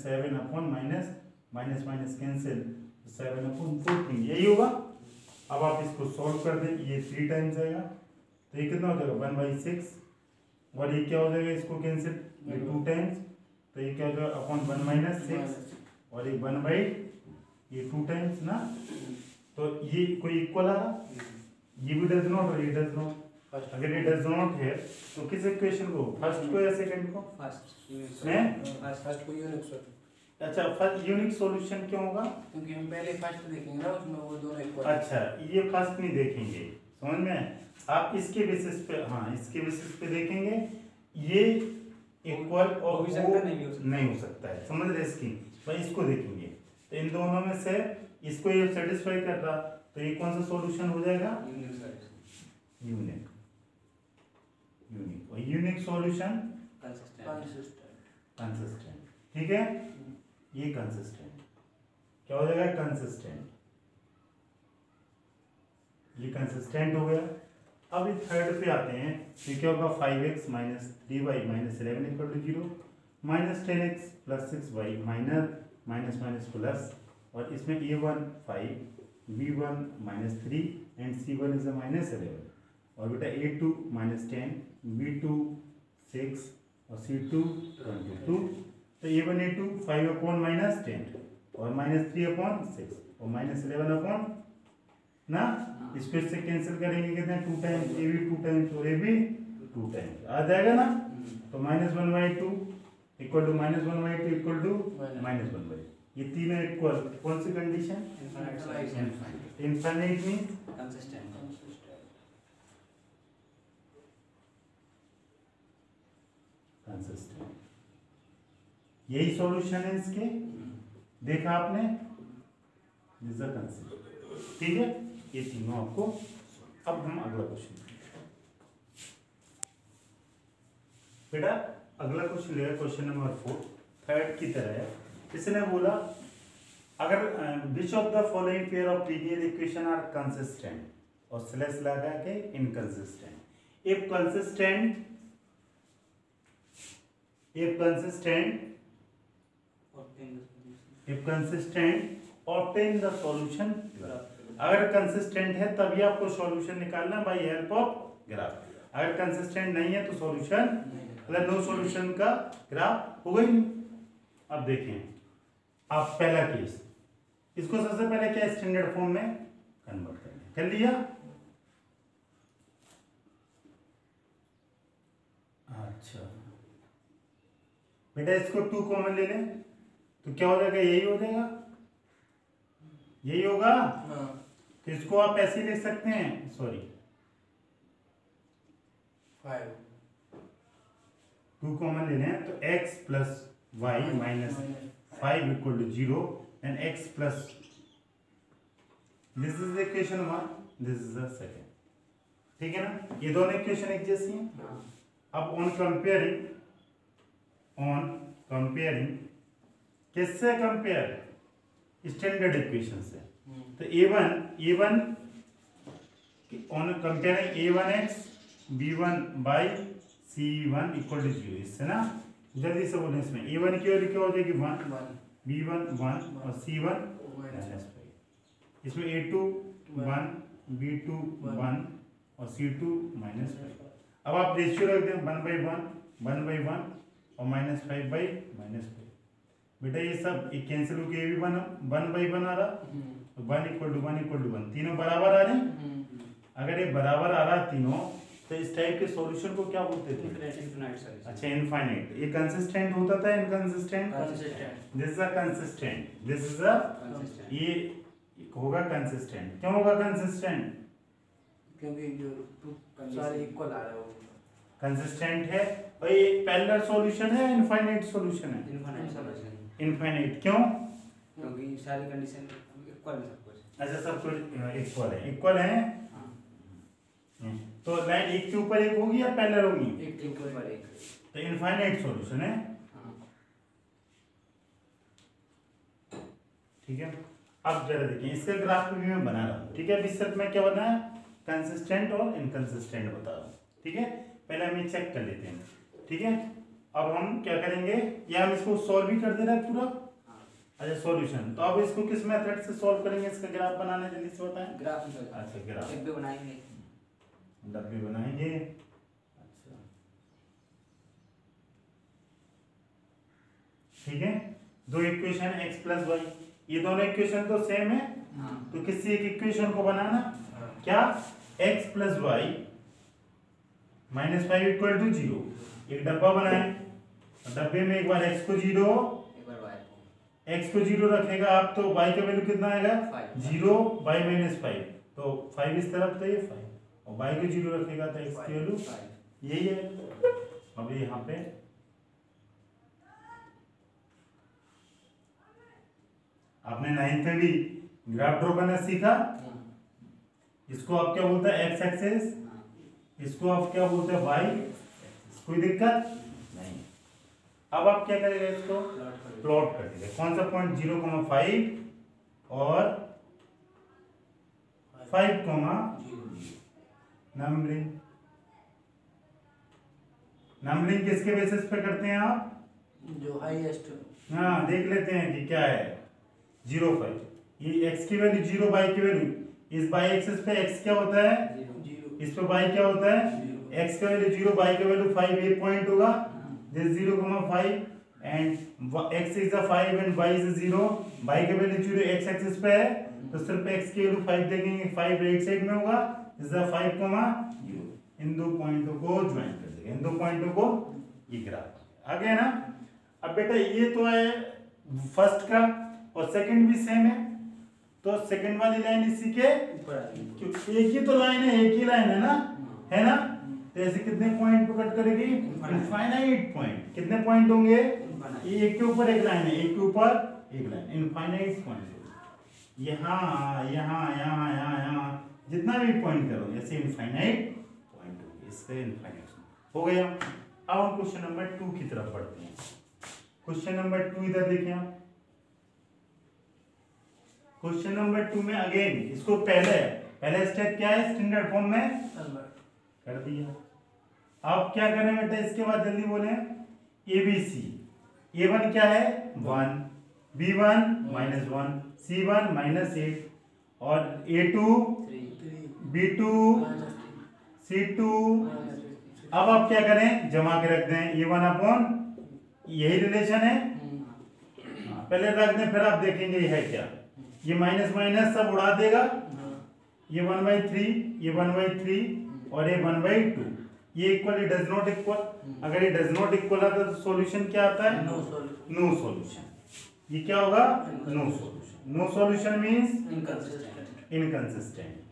-7/- कैंसिल 7/14, यही होगा। अब आप इसको सॉल्व कर दें, ये 3 टाइम्स आएगा तो ये कितना हो जाएगा? 1/6, और ये क्या हो जाएगा? इसको कैंसिल, ये 2 टाइम्स, तो ये क्या हो जाएगा? (1 - 6) और ये 2 टाइम्स ना, तो ये कोई इक्वल आ रहा, ये भी डज नॉट और ये डज नॉट। अगर ये डज नॉट है तो किस इक्वेशन को? फर्स्ट को या सेकंड को? फर्स्ट को यूनिक सॉल्यूशन। अच्छा, फर्स्ट यूनिक सॉल्यूशन क्यों होगा? क्योंकि हम पहले फर्स्ट देखेंगे ना, उसमें वो दोनों इक्वल। अच्छा, ये फर्स्ट नहीं देखेंगे, समझ में? आप इसके बेसिस पे, हाँ इसके बेसिस पे देखेंगे, ये इक्वल और वो नहीं हो सकता है, समझ रहे? इसकी भाई इसको देखेंगे तो इन दोनों में से इसको ये सेटिस्फाई कर रहा, तो ये कौन सा सॉल्यूशन हो जाएगा? यूनिक। यूनिक, और यूनिक सॉल्यूशन कंसिस्टेंट। ठीक है, ये कंसिस्टेंट क्या हो जाएगा, कंसिस्टेंट, ये कंसिस्टेंट हो गया। अब इस थर्ड पे आते हैं, तो क्या होगा 5x minus 3y minus 11 equal to 0, minus 10x plus 6y minus minus plus, और इसमें a1 5, b1 minus 3 and c1 is a minus 11, और बेटा a2 माइनस 10, b2 6 और c2 22, तो a1 a2 5 अपॉन माइनस 10 और माइनस 3 अपॉन 6 और minus 11 upon ना, इस पे से कैंसिल करेंगे कितने 2 टाइम्स ए बी 2 टाइम्स और ए बी 2 टाइम्स आ जाएगा ना, तो -1/2 इक्वल टू -1/2 इक्वल टू -1/2, ये तीनों इक्वल, कौन सी condition, infinite means consistent. Consistent, यही सॉल्यूशन है इसके, देखा आपने, दिस इज कंसिस्टेंट। ठीक है, ये तीनों आपको। अब हम अगला क्वेश्चन बेटा, अगला क्वेश्चन लेगा क्वेश्चन नंबर 4, थर्ड की तरह है। इसने बोला अगर which of the following pair of linear equation are consistent, और स्लैश लगा के inconsistent. If consistent obtain the solution। अगर कंसिस्टेंट है तभी आपको सॉल्यूशन निकालना बाय हेल्प ऑफ ग्राफ, अगर कंसिस्टेंट नहीं है तो सॉल्यूशन, मतलब नो सॉल्यूशन का ग्राफ होगा ही नहीं। अब देखें, आप पहला केस, इसको सबसे पहले क्या स्टैंडर्ड फॉर्म में कन्वर्ट करेंगे, कर लिया। अच्छा बेटा, इसको 2 कॉमन ले लें तो क्या हो जाएगा, यही हो जाएगा, यही होगा। तो इसको आप ऐसे लिख सकते हैं, सॉरी 2 कॉमन ले लें तो x plus y minus 5 equal to 0 and x plus, this is equation 1, this is the second. ठीक है ना, ये दोनों इक्वेशन एक जैसी हैं। अब ऑन कंपेयरिंग किससे कंपेयर, स्टैंडर्ड इक्वेशन से, तो a1 on comparing a1x b1 by c1 equal to 0, इससे ना जल्दी से बोलें, इसमें a1 की वैल्यू क्या हो जाएगी 1, b1 1 और c1 -5, इसमें a2 1, b2 1 और c2 -5। अब आप रेशियो रख दें 1/1 और -5/-5। बेटा ये सब एक कैंसिल होकर ये भी 1/1 आ रहा, तो 1 इक्वल टू 1 तीनों बराबर आ रहे हैं। अगर ये बराबर आ रहा तीनों, तो इस टाइप के सॉल्यूशन को क्या बोलते थे, अच्छा इनफाइनाइट। ये कंसिस्टेंट होता था, inconsistent, this is a consistent, this is a, ये होगा कंसिस्टेंट। क्यों होगा कंसिस्टेंट, क्योंकि जो सारे इक्वल आ रहा है, वो कंसिस्टेंट है। और ये पैरेलल सॉल्यूशन है, इनफाइनाइट सॉल्यूशन है, इनफाइनाइट सॉल्यूशन, इनफाइनाइट। क्यों, क्योंकि सारी कंडीशन इक्वल है, सब कुछ, अच्छा सब कुछ इक्वल है। तो लाइन एक के ऊपर एक होगी या पैरेलल होगी, एक के ऊपर एक, तो इनफाइनाइट सॉल्यूशन है। ठीक है, अब जरा देखिए, इसका ग्राफ भी मैं बना रहा हूँ। ठीक है, अभी सिर्फ मैं क्या बनाया, कंसिस्टेंट और इनकंसिस्टेंट बता रहा हूँ। ठीक है, पहले हम ये चेक कर लेते हैं। ठीक है, अब हम क्या करेंगे, या हम इसको सॉल्व भी कर दे रहे हैं पूरा, अच्छा सॉल्यूशन। तो अब इसको किस मेथड से सॉल्व करेंगे, इसका ग्राफ बनाना जल्दी से बताएं। ग्राफ, अच्छा ग्राफ, डब्बे बनाएंगे, डब्बे बनाएंगे। अच्छा ठीक है, दो इक्वेशन x प्लस वाई, ये दोनों इक्वेशन तो सेम है, तो किसी एक इक्वेशन को बनाना, क्या, x plus y -5 equal to 0, एक डब्बा बनाए, डब्बे में एक बार x को 0, एक बार y को, x को 0 रखेगा आप, तो y का वैल्यू कितना आएगा 0 बाई -5, तो 5 इस तरफ, तो ये 5, और y को 0 रखेगा तो x की वैल्यू यही है। अब यहाँ पे आपने 9th में भी ग्राफ ड्रॉ करना सीखा, इसको आप क्या बोलते हैं x एक्सिस, इसको आप क्या बोलते हैं y कोई दिक्कत नहीं। अब आप क्या करेंगे, इसको प्लॉट कर दीजिए। कौन सा पॉइंट 0,5 और 5,0 नंबरिंग। नंबरिंग किसके बेसिस पे करते हैं आप, जो हाईएस्ट। हाँ देख लेते हैं कि क्या है 0,5। ये x की वैल्यू 0, y की वैल्यू, इस y एक्सिस पे x क्या होता है 0, इस पे y क्या होता है 0, x का वैल्यू 0, y का वैल्यू 5, ये पॉइंट होगा this 0,5 and x is a 5 and y is a 0, y का वैल्यू 0 x एक्सिस पे है तो सिर्फ x की वैल्यू 5 देखेंगे, 5 राइट साइड में होगा, इज द 5,0। इन दो पॉइंटों को ज्वाइन कर देंगे, इन दो पॉइंटों को, ये ग्राफ आ गया ना। अब बेटा ये तो है फर्स्ट का, और सेकंड भी सेम है, तो सेकंड वाली लाइन इसी के एक ही तो लाइन है, एक ही लाइन है ना, तो ऐसे कितने पॉइंट को कट करेगी, इनफाइनाइट पॉइंट। कितने पॉइंट होंगे, ये एक के ऊपर एक लाइन है, एक के ऊपर एक लाइन, इनफाइनाइट पॉइंट। यहाँ यहाँ यहाँ यहाँ यहाँ जितना भी पॉइंट करो ऐसे इनफाइनाइट पॉइंट होगी, इससे इनफाइनाइट हो गया। अब हम क्वेश्चन नंबर 2 की तरफ बढ़ते हैं। क्वेश्चन नंबर 2 इधर देखें आप। क्वेश्चन नंबर 2 में अगेन इसको पहले स्टेप क्या है, स्टैंडर्ड फॉर्म में कर दिया। अब क्या करें बेटा, इसके बाद जल्दी बोले, ABC, A1 क्या है 1, B1 -1, C1 -8 और A2 B2 C2। अब आप क्या करें, जमा के रख दें, A1 अपॉन, यही रिलेशन है, पहले रख दें फिर आप देखेंगे ये है क्या। ये माइनस माइनस सब उड़ा देगा, ये 1/3, ये 1/3 और ये 1/2, ये इक्वल, ये डज नॉट इक्वल। अगर ये डज नॉट इक्वल आता है तो सॉल्यूशन क्या आता है, नो सॉल्यूशन। ये क्या होगा, no solution. No solution means inconsistent.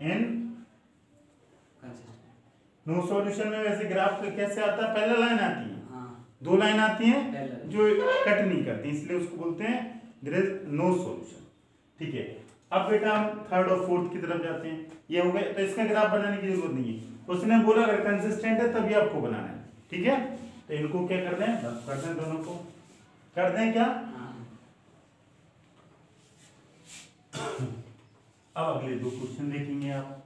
No solution में वैसे ग्राफ कैसे आता है, पहले लाइन आती है, दो लाइन आती हैं जो कट नहीं करती, इसलिए उसको बोलते हैं देयर इज नो सॉल्यूशन। ठीक है, अब बेटा हम थर्ड और फोर्थ की तरफ जाते हैं। ये हो गए, तो इसका ग्राफ बनाने की जरूरत नहीं है, उसने बोला अगर कंसिस्टेंट है तभी आपको बनाना है। ठीक है, तो इनको क्या कर दें, कर दें, दोनों को कर दें क्या। अब अगले दो क्वेश्चन देखेंगे आप।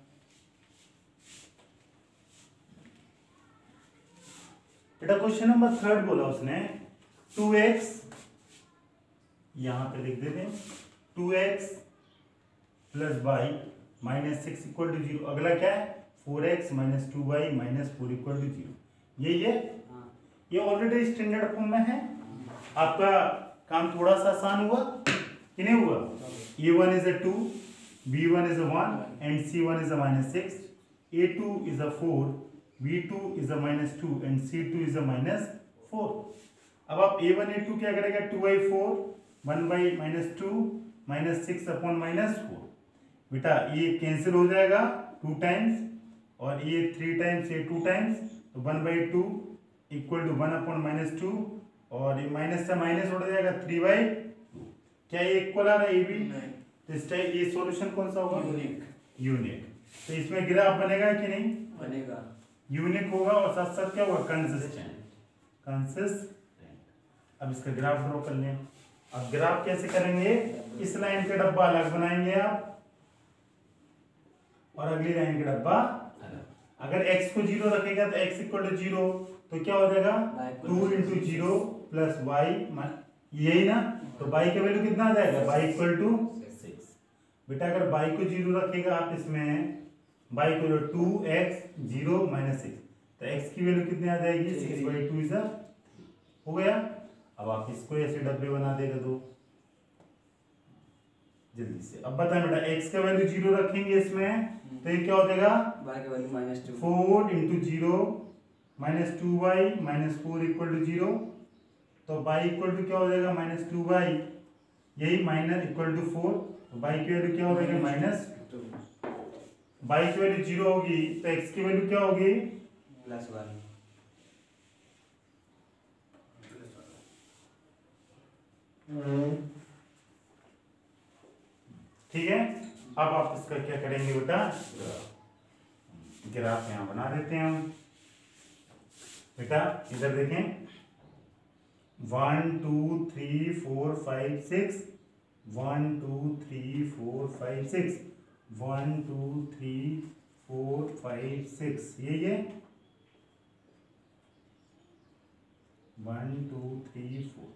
बेटा क्वेश्चन नंबर 3 बोला उसने 2x, यहां पे लिख देते हैं 2x + y -6 = 0। अगला क्या है 4x - 2y - 4 = 0। ये ऑलरेडी स्टैंडर्ड फॉर्म में है। आपका काम थोड़ा सा आसान हुआ कि नहीं हुआ। A1 is a 2, B1 is a 1 and C1 is a -6, A2 is a 4, B2 is a -2 and C2 is a -4। अब आप A1 A2 क्या करेगा, 2/4 1/-2 -6 अपॉन -4। बेटा ये कैंसिल हो जाएगा 2 टाइम्स, और ये 3 टाइम्स, ये 2 टाइम्स, तो 1/2 = 1 अपॉन -2, और ये माइनस से माइनस उड़ जाएगा 3/2। क्या ये इक्वल आ रहा है, ये भी, तो इस टाइप ये सॉल्यूशन कौन सा होगा, यूनिक। तो इसमें ग्राफ बनेगा कि नहीं, बनेगा, यूनिक होगा, और साथ साथ क्या होगा, कंसिस्टेंट। अब इसका ग्राफ ड्रॉ कर लें। अब ग्राफ कैसे करेंगे, इस लाइन का डब्बा अलग बनाएंगे आप, और अगली लाइन का डब्बा अलग। अगर x को 0 रखेगा तो x = 0, तो क्या हो जाएगा 2 × 0 + y, यही ना, तो y का वैल्यू कितना आ जाएगा, y = 6। बेटा अगर y को 0 रखेगा आप इसमें, y को 2x 0 - 6, तो x की वैल्यू कितनी आ जाएगी, 6/2 इज हो गया। अब आप इसको ऐसे डब्बे बना देगा दो जल्दी से। अब बताएं बेटा x का वैल्यू 0 रखेंगे इसमें, तो ये क्या हो जाएगा, y का वैल्यू -2, 4 × 0 - 2y - 4 = 0, तो y = क्या हो जाएगा, -2y, यही -4, तो y की वैल्यू क्या हो जाएगी, y की वैल्यू 0 होगी, तो x की वैल्यू क्या होगी, +1। ठीक है। अब आप इसका क्या करेंगे बेटा, ग्राफ यहाँ बना देते हैं हम। बेटा इधर देखें 1 2 3 4 5 6 1 2 3 4 5 6 1 2 3 4 5 6 यही है 1 2 3 4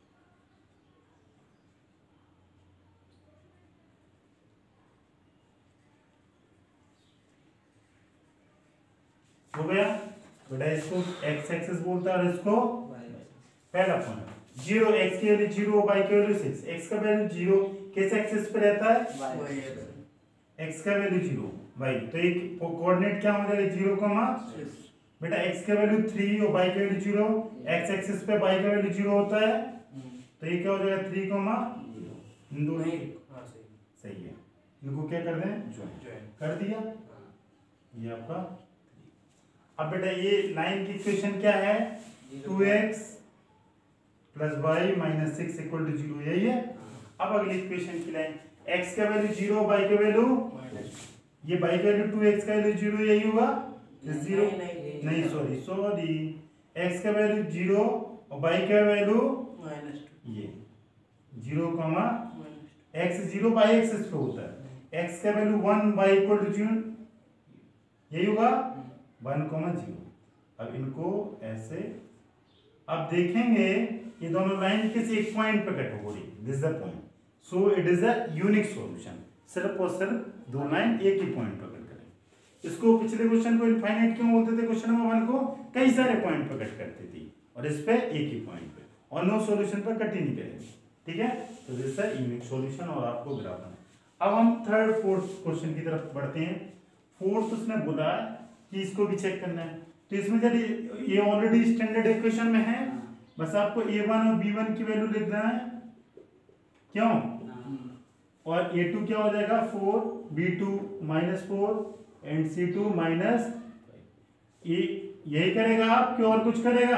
हो गया बेटा। इसको एक्स एक्सिस बोलता है और इसको पहला पॉइंट 0 एक्स की वैल्यू 0 वाई की वैल्यू 6 एक्स का वैल्यू 0 किस एक्सिस पे रहता है एक्स का वैल्यू 0 वाई तो एक कोऑर्डिनेट क्या हो जाएगा 0 कॉमा बेटा एक्स का वैल्यू 3 और वाई का वैल्यू 0 एक्स एक्सिस पे वाई का वैल्यू 0 होता है तो ये क्या हो जाएगा 3 कॉमा इन दोनों सही है इनको क्या कर दें ज्वाइन कर दिया ये आपका। अब बेटा ये लाइन की इक्वेशन क्या है 2x plus y minus 6 equal to 0 यही है। अब अगली इक्वेशन की लाइन x का वैल्यू 0 y का वैल्यू ये y का वैल्यू 2x का वैल्यू 0 यही होगा 0 नहीं सॉरी x का वैल्यू 0 और y का वैल्यू ये 0 कॉमा x 0 y एक्सिस पे होता है x का वैल्यू 1 y इक्वल टू 0 यही होगा 1 कॉमा 0। अब इनको ऐसे अब देखेंगे ये दोनों लाइन किसी एक पॉइंट पे कट हो रही this is the point so it is a unique solution सिर्फ और सिर्फ दो लाइन एक ही पॉइंट पे कट करें। इसको पिछले क्वेश्चन को इनफाइनाइट क्यों बोलते थे क्वेश्चन नंबर 1 को कई सारे पॉइंट पे कट करती थी और इस पे एक ही पॉइंट पे और नो सॉल्यूशन पर कट ही नहीं करेंगे ठीक है। तो this is a unique solution और आपको ग्राफ बनाना। अब हम थर्ड फोर्थ क्वेश्चन की तरफ बढ़ते हैं। फोर्थ उसने बोला कि इसको भी चेक करना है तो इसमें यदि ये ऑलरेडी स्टैंडर्ड इक्वेशन में है बस आपको a1 और b1 की वैल्यू लिखना है क्यों और a2 क्या हो जाएगा 4 b2 -4 एंड c2 माइनस यही करेगा आप कि और कुछ करेगा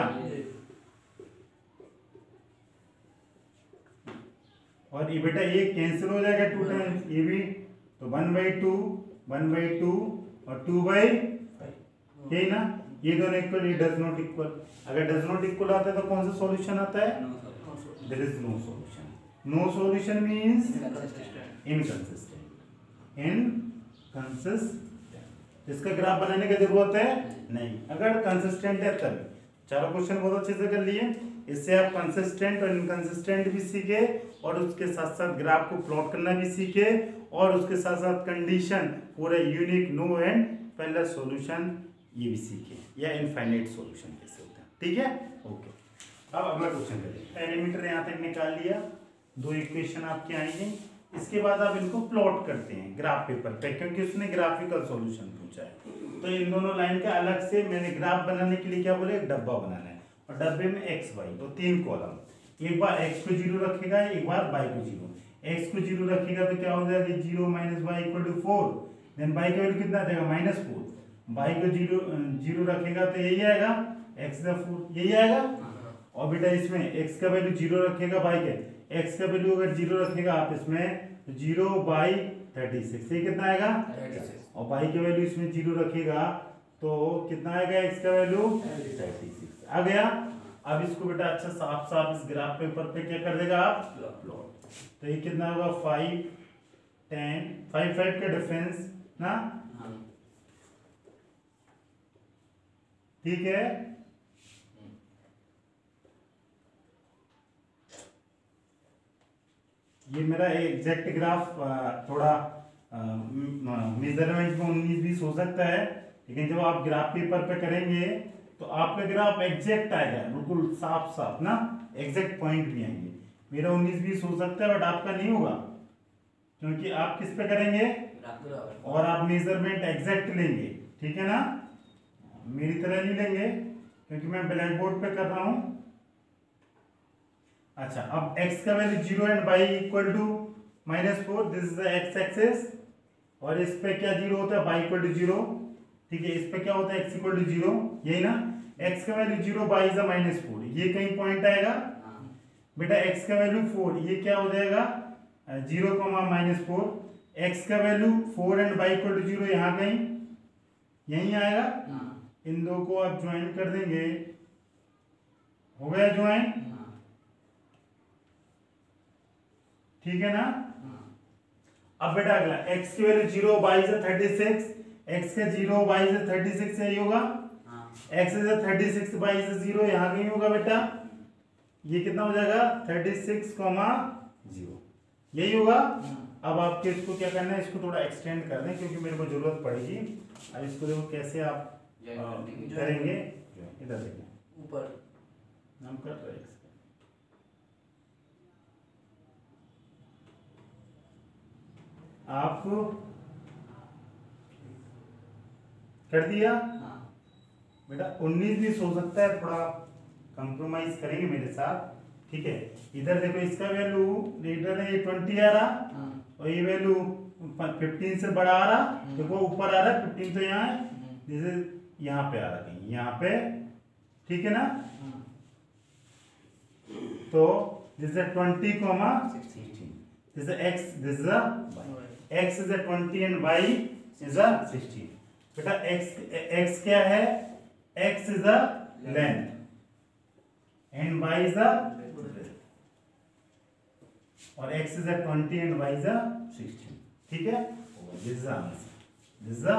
और ये बेटा ये कैंसिल हो जाएगा 2 टाइम्स ये भी तो 1/2 और 2/5 यही ना ये दोनों इक्वल ये डज नॉट इक्वल अगर डज नॉट इक्वल आता है तो कौन सा सॉल्यूशन आता है there is no solution. No solution means inconsistent इसका ग्राफ बनाने की जरूरत है नहीं अगर कंसिस्टेंट है तब। चारों क्वेश्चन बहुत अच्छे से कर लिए इससे आप कंसिस्टेंट और इनकंसिस्टेंट भी सीखे और उसके साथ साथ ग्राफ को प्लॉट करना भी सीखे और उसके साथ साथ कंडीशन पूरा यूनिक नो एंड पहला सॉल्यूशन ये भी सीखे या इनफाइनाइट सॉल्यूशन कैसे होता है ठीक है ओके। अब अगला क्वेश्चन करिए पैरामीटर यहाँ तक निकाल लिया दो इक्वेशन आपके आएंगे इसके बाद आप इनको प्लॉट करते हैं ग्राफ पेपर पे क्योंकि उसने ग्राफिकल सॉल्यूशन पूछा है तो इन दोनों लाइन का अलग से मैंने ग्राफ बनाने के लिए क्या बोले एक डब्बा बनाना है और डब्बे में एक्स वाई तो 3 कॉलम एक बार एक्स को 0 रखेगा एक बार वाई को 0 एक्स को 0 रखेगा तो क्या हो जाएगा 0 - y = 4 देन y का वैल्यू कितना आ जाएगा -4 y को 0 रखेगा तो यही आएगा x का 4 यही आएगा और बेटा इसमें x का वैल्यू 0 रखेगा y के x का वैल्यू अगर 0 रखेगा आप इसमें 0/36 ये कितना आएगा 36 और y का वैल्यू इसमें 0 रखेगा तो कितना आएगा x का वैल्यू 36 आ गया। अब इसको बेटा अच्छा साफ साफ इस ग्राफ पेपर पे क्या कर देगा आप प्लॉट तो ये कितना होगा 5 10 5 5 का डिफरेंस ना ठीक है। ये मेरा एग्जैक्ट ग्राफ थोड़ा मेजरमेंट में 19-20 हो सकता है लेकिन जब आप ग्राफ पेपर पे करेंगे तो आपका ग्राफ एग्जैक्ट आएगा बिल्कुल साफ साफ ना एग्जैक्ट पॉइंट भी आएंगे। मेरा 19-20 हो सकता है बट आपका नहीं होगा क्योंकि आप किस पे करेंगे और आप मेजरमेंट एग्जैक्ट लेंगे ठीक है ना मेरी तरह नहीं लेंगे क्योंकि मैं ब्लैक बोर्ड पे कर रहा हूं। अच्छा अब x का value 0 and y equal to -4 this is the x axis और इस पे क्या 0 होता है y इक्वल टू 0 ठीक है इस पे क्या होता है x इक्वल टू 0 यही ना x का वैल्यू 0 y इज -4 ये कहीं पॉइंट आएगा बेटा x का वैल्यू 4 ये क्या हो जाएगा 0, -4 x का value 4 and y equal to 0 यहाँ कहीं यहीं आएगा इन दो को आप ज्वाइन कर देंगे, हो गया ज्वाइन, ठीक है ना। अब बेटा अगला x की वैल्यू 0 y से 36, x का 0 y से 36 यही होगा, x से 36 y से 0 यहाँ कहीं होगा बेटा, ये कितना हो जाएगा 36,0 यही होगा। अब आपके इसको क्या करना है, इसको थोड़ा एक्सटेंड कर दें क्योंकि मेरे को जरूरत पड़ेगी। अब इसको देखो कैसे आप करेंगे, इधर देखिए ऊपर हम कर रहे हैं, आपको कर दिया बेटा। 19 भी सो सकता है, थोड़ा कंप्रोमाइज करेंगे मेरे साथ, ठीक है। इधर देखो इसका वैल्यू इधर है 20 आ रहा और ये वैल्यू 15 से बड़ा आ रहा, देखो ऊपर आ रहा है 15 तो यहाँ है, जैसे यहाँ पे आ रहा कहीं यहाँ पे, ठीक है ना। तो this is 20,16, this is x, this is x is a 20 and y is a 16। बेटा x क्या है, x is a length and y is a breadth, और x is a 20 and y is a 16, ठीक है। This is the answer, this is the।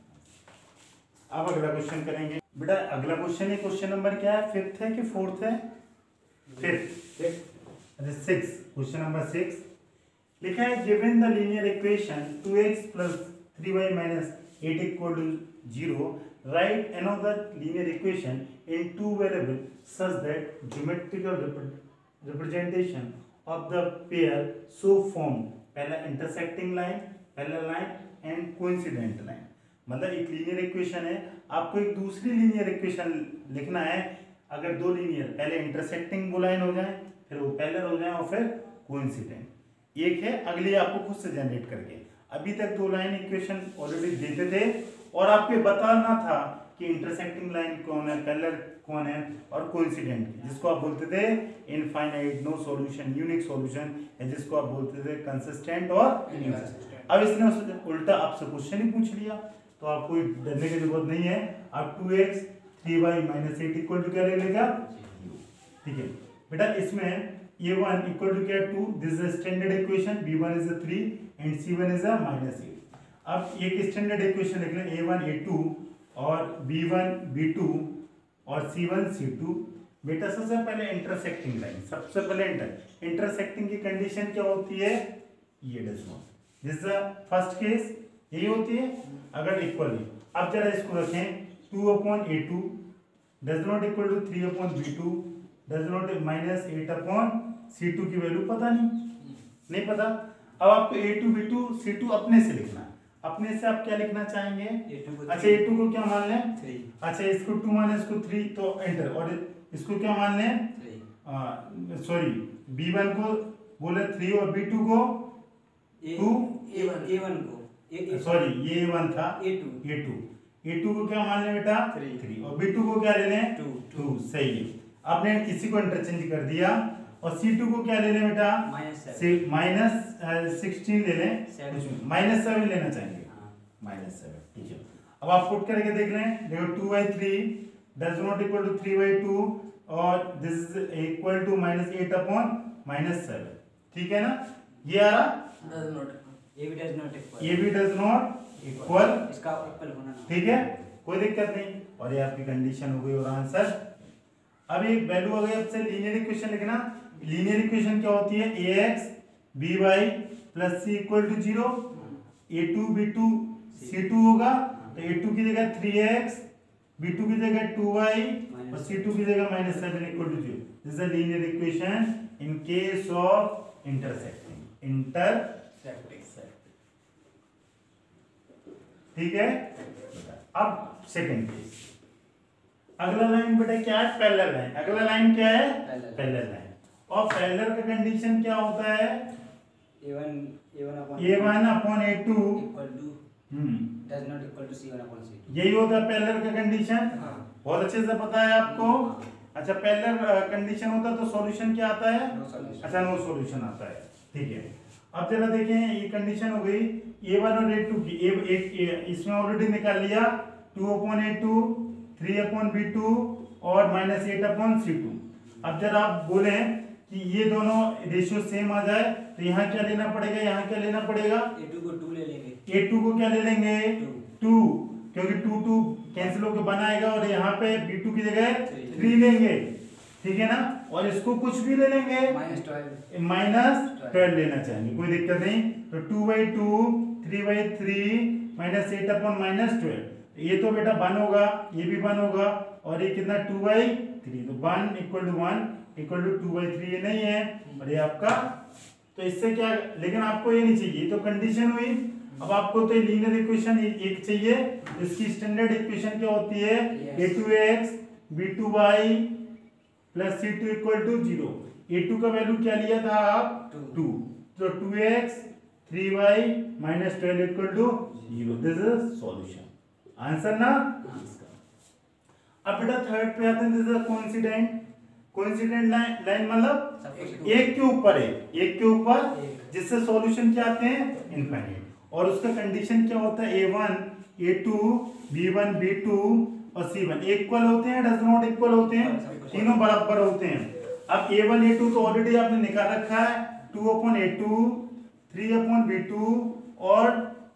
अब अगला question करेंगे बेटा। अगला क्वेश्चन है, क्वेश्चन नंबर क्या है, 5th है कि 4th है, 5th, अच्छा 6, क्वेश्चन नंबर 6 लिखा है given the linear equation 2x plus 3y minus 8 equal to 0, write another linear equation in two variables such that geometrical representation of the pair so formed, पहला intersecting line, parallel line and coincident line। मतलब एक linear equation है, आपको एक दूसरी linear equation लिखना है। अगर दो लीनियर पहले इंटरसेक्टिंग वो लाइन हो जाए, फिर वो पैरेलल हो जाए और फिर कोइंसिडेंट, एक है अगली आपको खुद से जनरेट करके। अभी तक दो लाइन इक्वेशन ऑलरेडी देते थे और आपको बताना था कि इंटरसेक्टिंग लाइन कौन है, पैरेलल कौन है और कोइंसिडेंट, जिसको आप बोलते थे infinite, no solution, unique solution, या जिसको आप बोलते थे कंसिस्टेंट और इनकंसिस्टेंट। अब इसने उससे उल्टा आपसे क्वेश्चन ही पूछ लिया, तो आपको डरने की जरूरत नहीं है। आप 2x 3y minus 8 equal to क्या ले लेगा, ठीक है बेटा। इसमें a1 equal to क्या 2, this is a standard equation, b1 is a 3 and c1 is a -8। अब एक स्टैंडर्ड इक्वेशन लिख लें, a1 a2 और b1 b2 और c1 c2। बेटा सबसे पहले इंटरसेक्टिंग लाइन, सबसे पहले इंटरसेक्टिंग की कंडीशन क्या होती है, ये does not, this is the first case, यही होती है अगर इक्वल है। अब जरा इसको रखें 2/a2 does not equal to 3/b2 does not -8/c2 की वैल्यू पता नहीं पता। अब आपको a2 b2 c2 अपने से लिखना है, अपने से आप क्या लिखना चाहेंगे, अच्छा a2 को क्या मान लें 3, अच्छा इसको 2 माने इसको 3 तो एंटर, और इसको क्या मान लें सॉरी b1 को बोले 3 और b2 को 2, a1 को सॉरी ये a1 था, a2 को क्या मान लें बेटा 3 और b2 को क्या ले लें 2, सही है। आपने इसी को इंटरचेंज कर दिया और c2 को क्या ले लें बेटा -16 ले लें, -7 लेना चाहेंगे, -7, ठीक है। अब आप पुट करके देख लें, देखो 2/3 डज नॉट इक्वल टू 3/2 और दिस इज इक्वल टू -8/7, ठीक है ना। ये आ रहा ये भी डज नॉट इक्वल, इसका इक्वल होना ना, ठीक है, कोई दिक्कत नहीं, और ये आपकी कंडीशन हो गई और आंसर। अब एक वैल्यू हो गई, आपसे लीनियर इक्वेशन लिखना। लीनियर इक्वेशन क्या होती है, ax by plus c equal to 0, a2 b2 c2 होगा, तो a2 की जगह 3x, b2 की जगह 2y और c2 की जगह -7 equal to 0। This is a linear equation in case of intersecting, ठीक है। अब सेकंड केस, अगला लाइन बेटा क्या है, पैरेलल लाइन। अगला लाइन क्या है, पैरेलल लाइन, और पैरेलल का कंडीशन क्या होता है, a1/a2 equal to does not equal to c1/c2, यही होता है पैरेलल का कंडीशन। बहुत अच्छे से पता है आपको। अच्छा पैरेलल कंडीशन होता है तो सॉल्यूशन क्या आता है, अच्छा नो सॉल्यूशन आता है, ठीक है। अब जरा देखें, ये कंडीशन हो गई a1 और a2 की, इसमें ऑलरेडी निकाल लिया 2/a2 3/b2 और -8/c2। अब जब आप बोले कि ये दोनों रेशियो सेम आ जाए तो यहाँ क्या लेना पड़ेगा, यहाँ क्या लेना पड़ेगा, A2 को 2 ले लेंगे, A2 को क्या ले लेंगे, 2, क्योंकि 2 कैंसिल होकर बनाएगा और यहाँ पे B2 की जगह 3 लेंगे, ठीक है ना। और इसको कुछ भी ले लेंगे, -12 लेना चाहेंगे, कोई दिक्कत नहीं। तो 2/2 3/3 -8/-12, ये तो बेटा 1 होगा, ये भी 1 होगा, और ये कितना 2/3, तो 1 = 1 = 2/3, ये नहीं है, और ये आपका। तो इससे क्या, लेकिन आपको ये नहीं चाहिए, तो कंडीशन हुई। अब आपको तो लीनियर इक्वेशन एक चाहिए, इसकी स्टैंडर्ड इक्वेशन क्या होती है, a2x b2y + c2 = 0। a2 का वैल्यू क्या लिया था आप, 2, तो 2x 3y -12 = 0। This is solution, answer ना। अब बेटा थर्ड पे आते हैं, this is coincident. Coincident line मतलब एक के ऊपर एक के ऊपर, जिससे सॉल्यूशन क्या आते हैं, इनफाइनाइट। और उसका कंडीशन क्या होता है, a1 a2 b1 b2 और c1 इक्वल होते हैं, डज नॉट इक्वल होते हैं, तीनों बराबर होते हैं। अब a1 a2 तो ऑलरेडी आपने निकाल रखा है, 2/a2 3/b2 और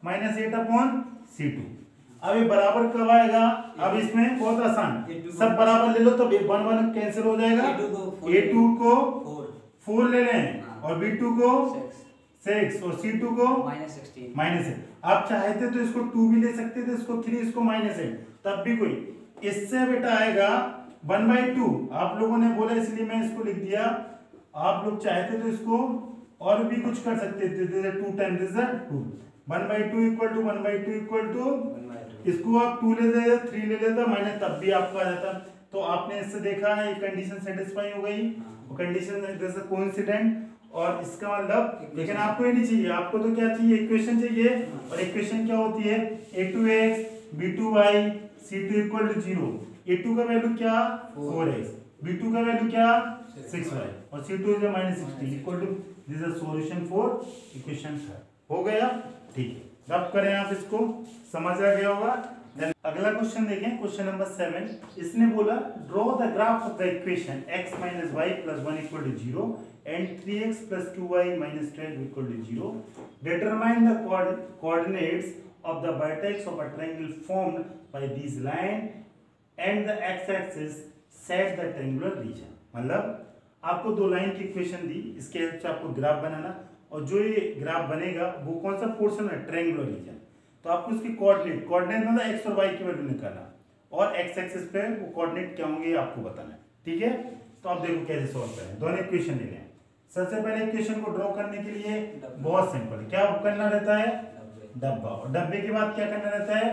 -8/c2। अब ये बराबर कब आएगा, अब इसमें बहुत आसान, सब बराबर ले लो तो 1 1 कैंसिल हो जाएगा। a2 को 4 ले लें और b2 को 6 और c2 को -16। आप चाहते तो इसको 2 भी ले सकते थे, इसको 3, इसको -8, तब भी कोई। इससे बेटा आएगा 1/2, आप लोगों ने बोला इसलिए मैं इसको लिख दिया। आप लोग चाहते तो इसको और भी कुछ कर सकते थे, 2 times 2, 1/2 = 1/2 इसको आप 2 ले लेते, 3 ले लेता माइनस, तब भी आपका आ जाता। तो आपने इससे देखा है कंडीशन सेटिस्फाई हो गई, और कंडीशन जैसे कोइंसिडेंट, और इसका मतलब, लेकिन आपको ये नहीं चाहिए, आपको तो क्या चाहिए, इक्वेशन चाहिए। और इक्वेशन क्या होती है, a2x b2y c2 = 0। a2 का वैल्यू क्या, 4x, b2 का वैल्यू क्या, 6y, और c2 is -16 = this is solution for equation 3। हो गया, ठीक है, रब करें आप इसको, समझ आ गया होगा। अगला क्वेश्चन देखें, क्वेश्चन नंबर 7। इसने बोला draw the graph of the equation x - y + 1 = 0 and 3x + 2y - 12 = 0. Determine the coordinates of the vertex of a triangle formed by these lines and the x-axis set the triangular region। मतलब आपको दो line की equation दी, इसके help से आपको graph बनाना, और जो ये ग्राफ बनेगा वो कौन सा पोर्शन है, ट्रायंगुलर रीजन। तो आपको इसकी कोऑर्डिनेट मतलब x और y की वैल्यू निकालना, और x एक्सिस पे वो कोऑर्डिनेट क्या होंगे आपको बताना है, ठीक है। तो आप देखो कैसे सॉल्व करें, दोनों इक्वेशन ले लें। सबसे पहले इक्वेशन को ड्रॉ करने के लिए बहुत सिंपल, क्या करना रहता है, डब्बा, और डब्बे के बाद क्या करना रहता है,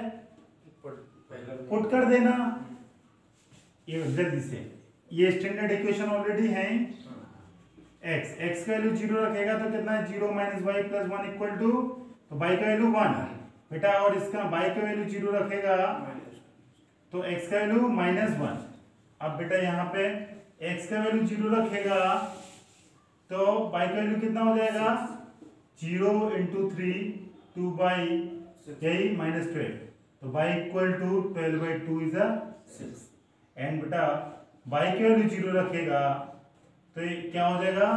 पुट कर देना। ये जल्दी से, ये स्टैंडर्ड इक्वेशन ऑलरेडी है, x का वैल्यू 0 रखेगा तो कितना है, 0 - y + 1 = तो y का वैल्यू 1 बेटा, और इसका y का वैल्यू 0 रखेगा तो x का वैल्यू -1। अब बेटा यहाँ पे x का वैल्यू 0 रखेगा तो y का वैल्यू कितना हो जाएगा, 0 × 3 2/, यही -12, तो y = 12/2 is 6। एंड बेटा y का वैल्यू 0 रखेगा तो ये क्या हो जाएगा,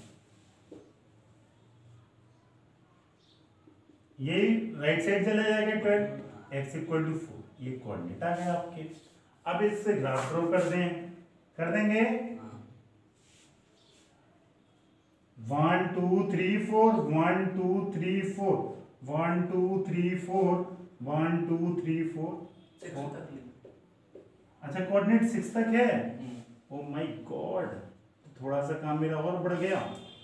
ये राइट साइड चला जाएगा 12, x = 4, ये कोऑर्डिनेट आ गए आपके। अब इससे ग्राफ ड्रॉ कर देंगे 1 2 3 4 1 2 3 4 1 2 3 4 1 2 3 4। अच्छा कोऑर्डिनेट 6 तक है, ओ माय गॉड, थोड़ा सा काम मेरा और बढ़ गया।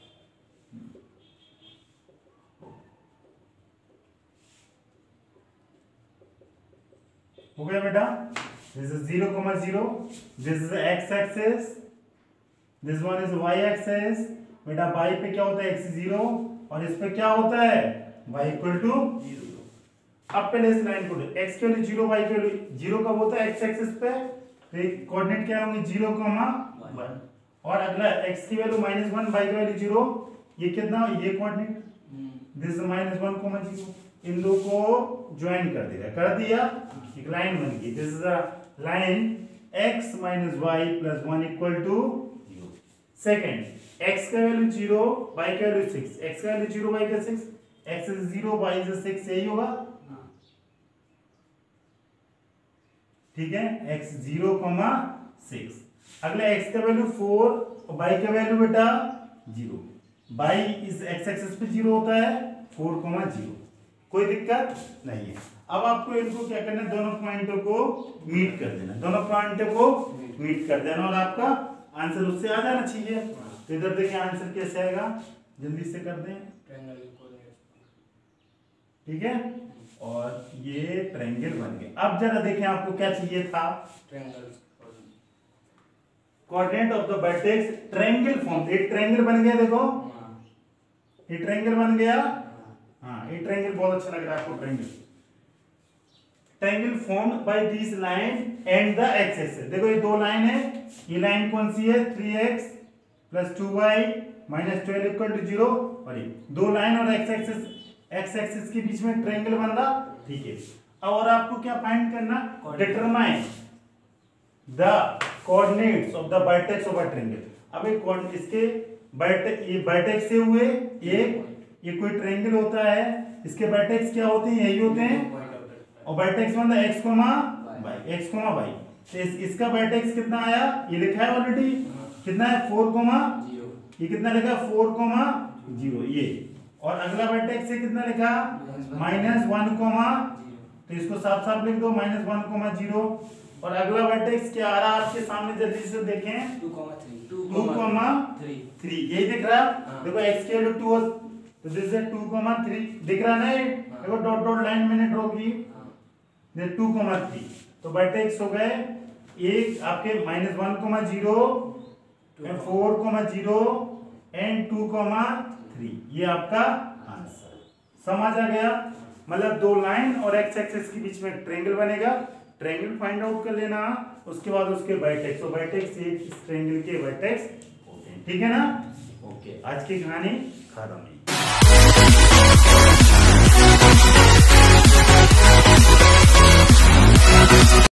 हो गया बेटा, this is 0, 0, this is x axis, this one is y axis. बेटा y पे क्या होता है, x 0, और इस पे क्या होता है, y = 0। अब पहले इस लाइन को x के वैल्यू 0, y के वैल्यू 0 कब होता है, x एक्सिस पे, तो कोऑर्डिनेट क्या होंगे 0, 1, और अगला x की वैल्यू -1, y की वैल्यू 0, ये कितना, ये कोऑर्डिनेट, दिस -1, 0, इन दो को ज्वाइन कर देगा, कर दिया, ये एक लाइन बन गई, this is a line x minus y plus 1 equal to 0. Second, x का वैल्यू 0, y का वैल्यू 6, x का वैल्यू 0, y का 6, x is 0, y is 6, यही होगा, ठीक है, x 0, 6. अगला x का वैल्यू 4 और y का वैल्यू बेटा 0, y इस x एक्सिस पे 0 होता है, 4, 0, कोई दिक्कत नहीं है। अब आपको इनको क्या करना है, दोनों पॉइंटों को मीट कर देना, दोनों पॉइंटों को मीट कर देना और आपका आंसर उससे आ जाना चाहिए। तो इधर देखिए आंसर कैसे आएगा, जल्दी से कर दें, ठीक है, और ये ट्रायंगल बन गया। अब जरा देखें आपको क्या चाहिए था, coordinate of the vertex triangle form, एक ट्रायंगल बन गया, देखो ये ट्रायंगल बन गया, हाँ ये ट्रायंगल बहुत अच्छा लग रहा है आपको, triangle formed by this line and the x axis. देखो ये दो लाइन है, ये लाइन कौन सी है, 3x + 2y - 12 = 0, और ये दो लाइन और एक्स एक्सिस के बीच में ट्रायंगल बन रहा, ठीक है। और आपको क्या फाइंड करना, determine the coordinates of the vertex of a triangle. अब एक इसके वर्टेक्स से हुए एक, ये कोई ट्रायंगल होता है, इसके वर्टेक्स क्या होते हैं, यही होते हैं, और वर्टेक्स मतलब x, y, x, y। तो इसका वर्टेक्स कितना आया, ये लिखा है ऑलरेडी, कितना है 4, 0, ये कितना लिखा 4, 0, ये, और अगला वर्टेक्स से कितना लिखा -1, तो इसको साफ साफ लिख दो, -1, 0, और अगला वर्टेक्स क्या आ रहा है आपके सामने, जल्दी से देखें, 2, 3, यही दिख रहा है, देखो x की वैल्यू 2, तो दिस इज 2, 3 दिख रहा है, देखो डॉट डॉट लाइन मैंने ड्रॉ की, 2, 3, तो वर्टेक्स हो गए एक आपके -1, 0, 4, 0 एंड 2, 3, ये आपका आंसर। समझ आ गया, मतलब दो लाइन और एक्स एक्सिस के बीच में ट्रायंगल बनेगा, ट्रायंगल फाइंड आउट कर लेना, उसके बाद उसके वर्टेक्स, और वर्टेक्स एक ट्रायंगल के वर्टेक्स होते हैं, ठीक है ना। ओके, आज की कहानी खत्म।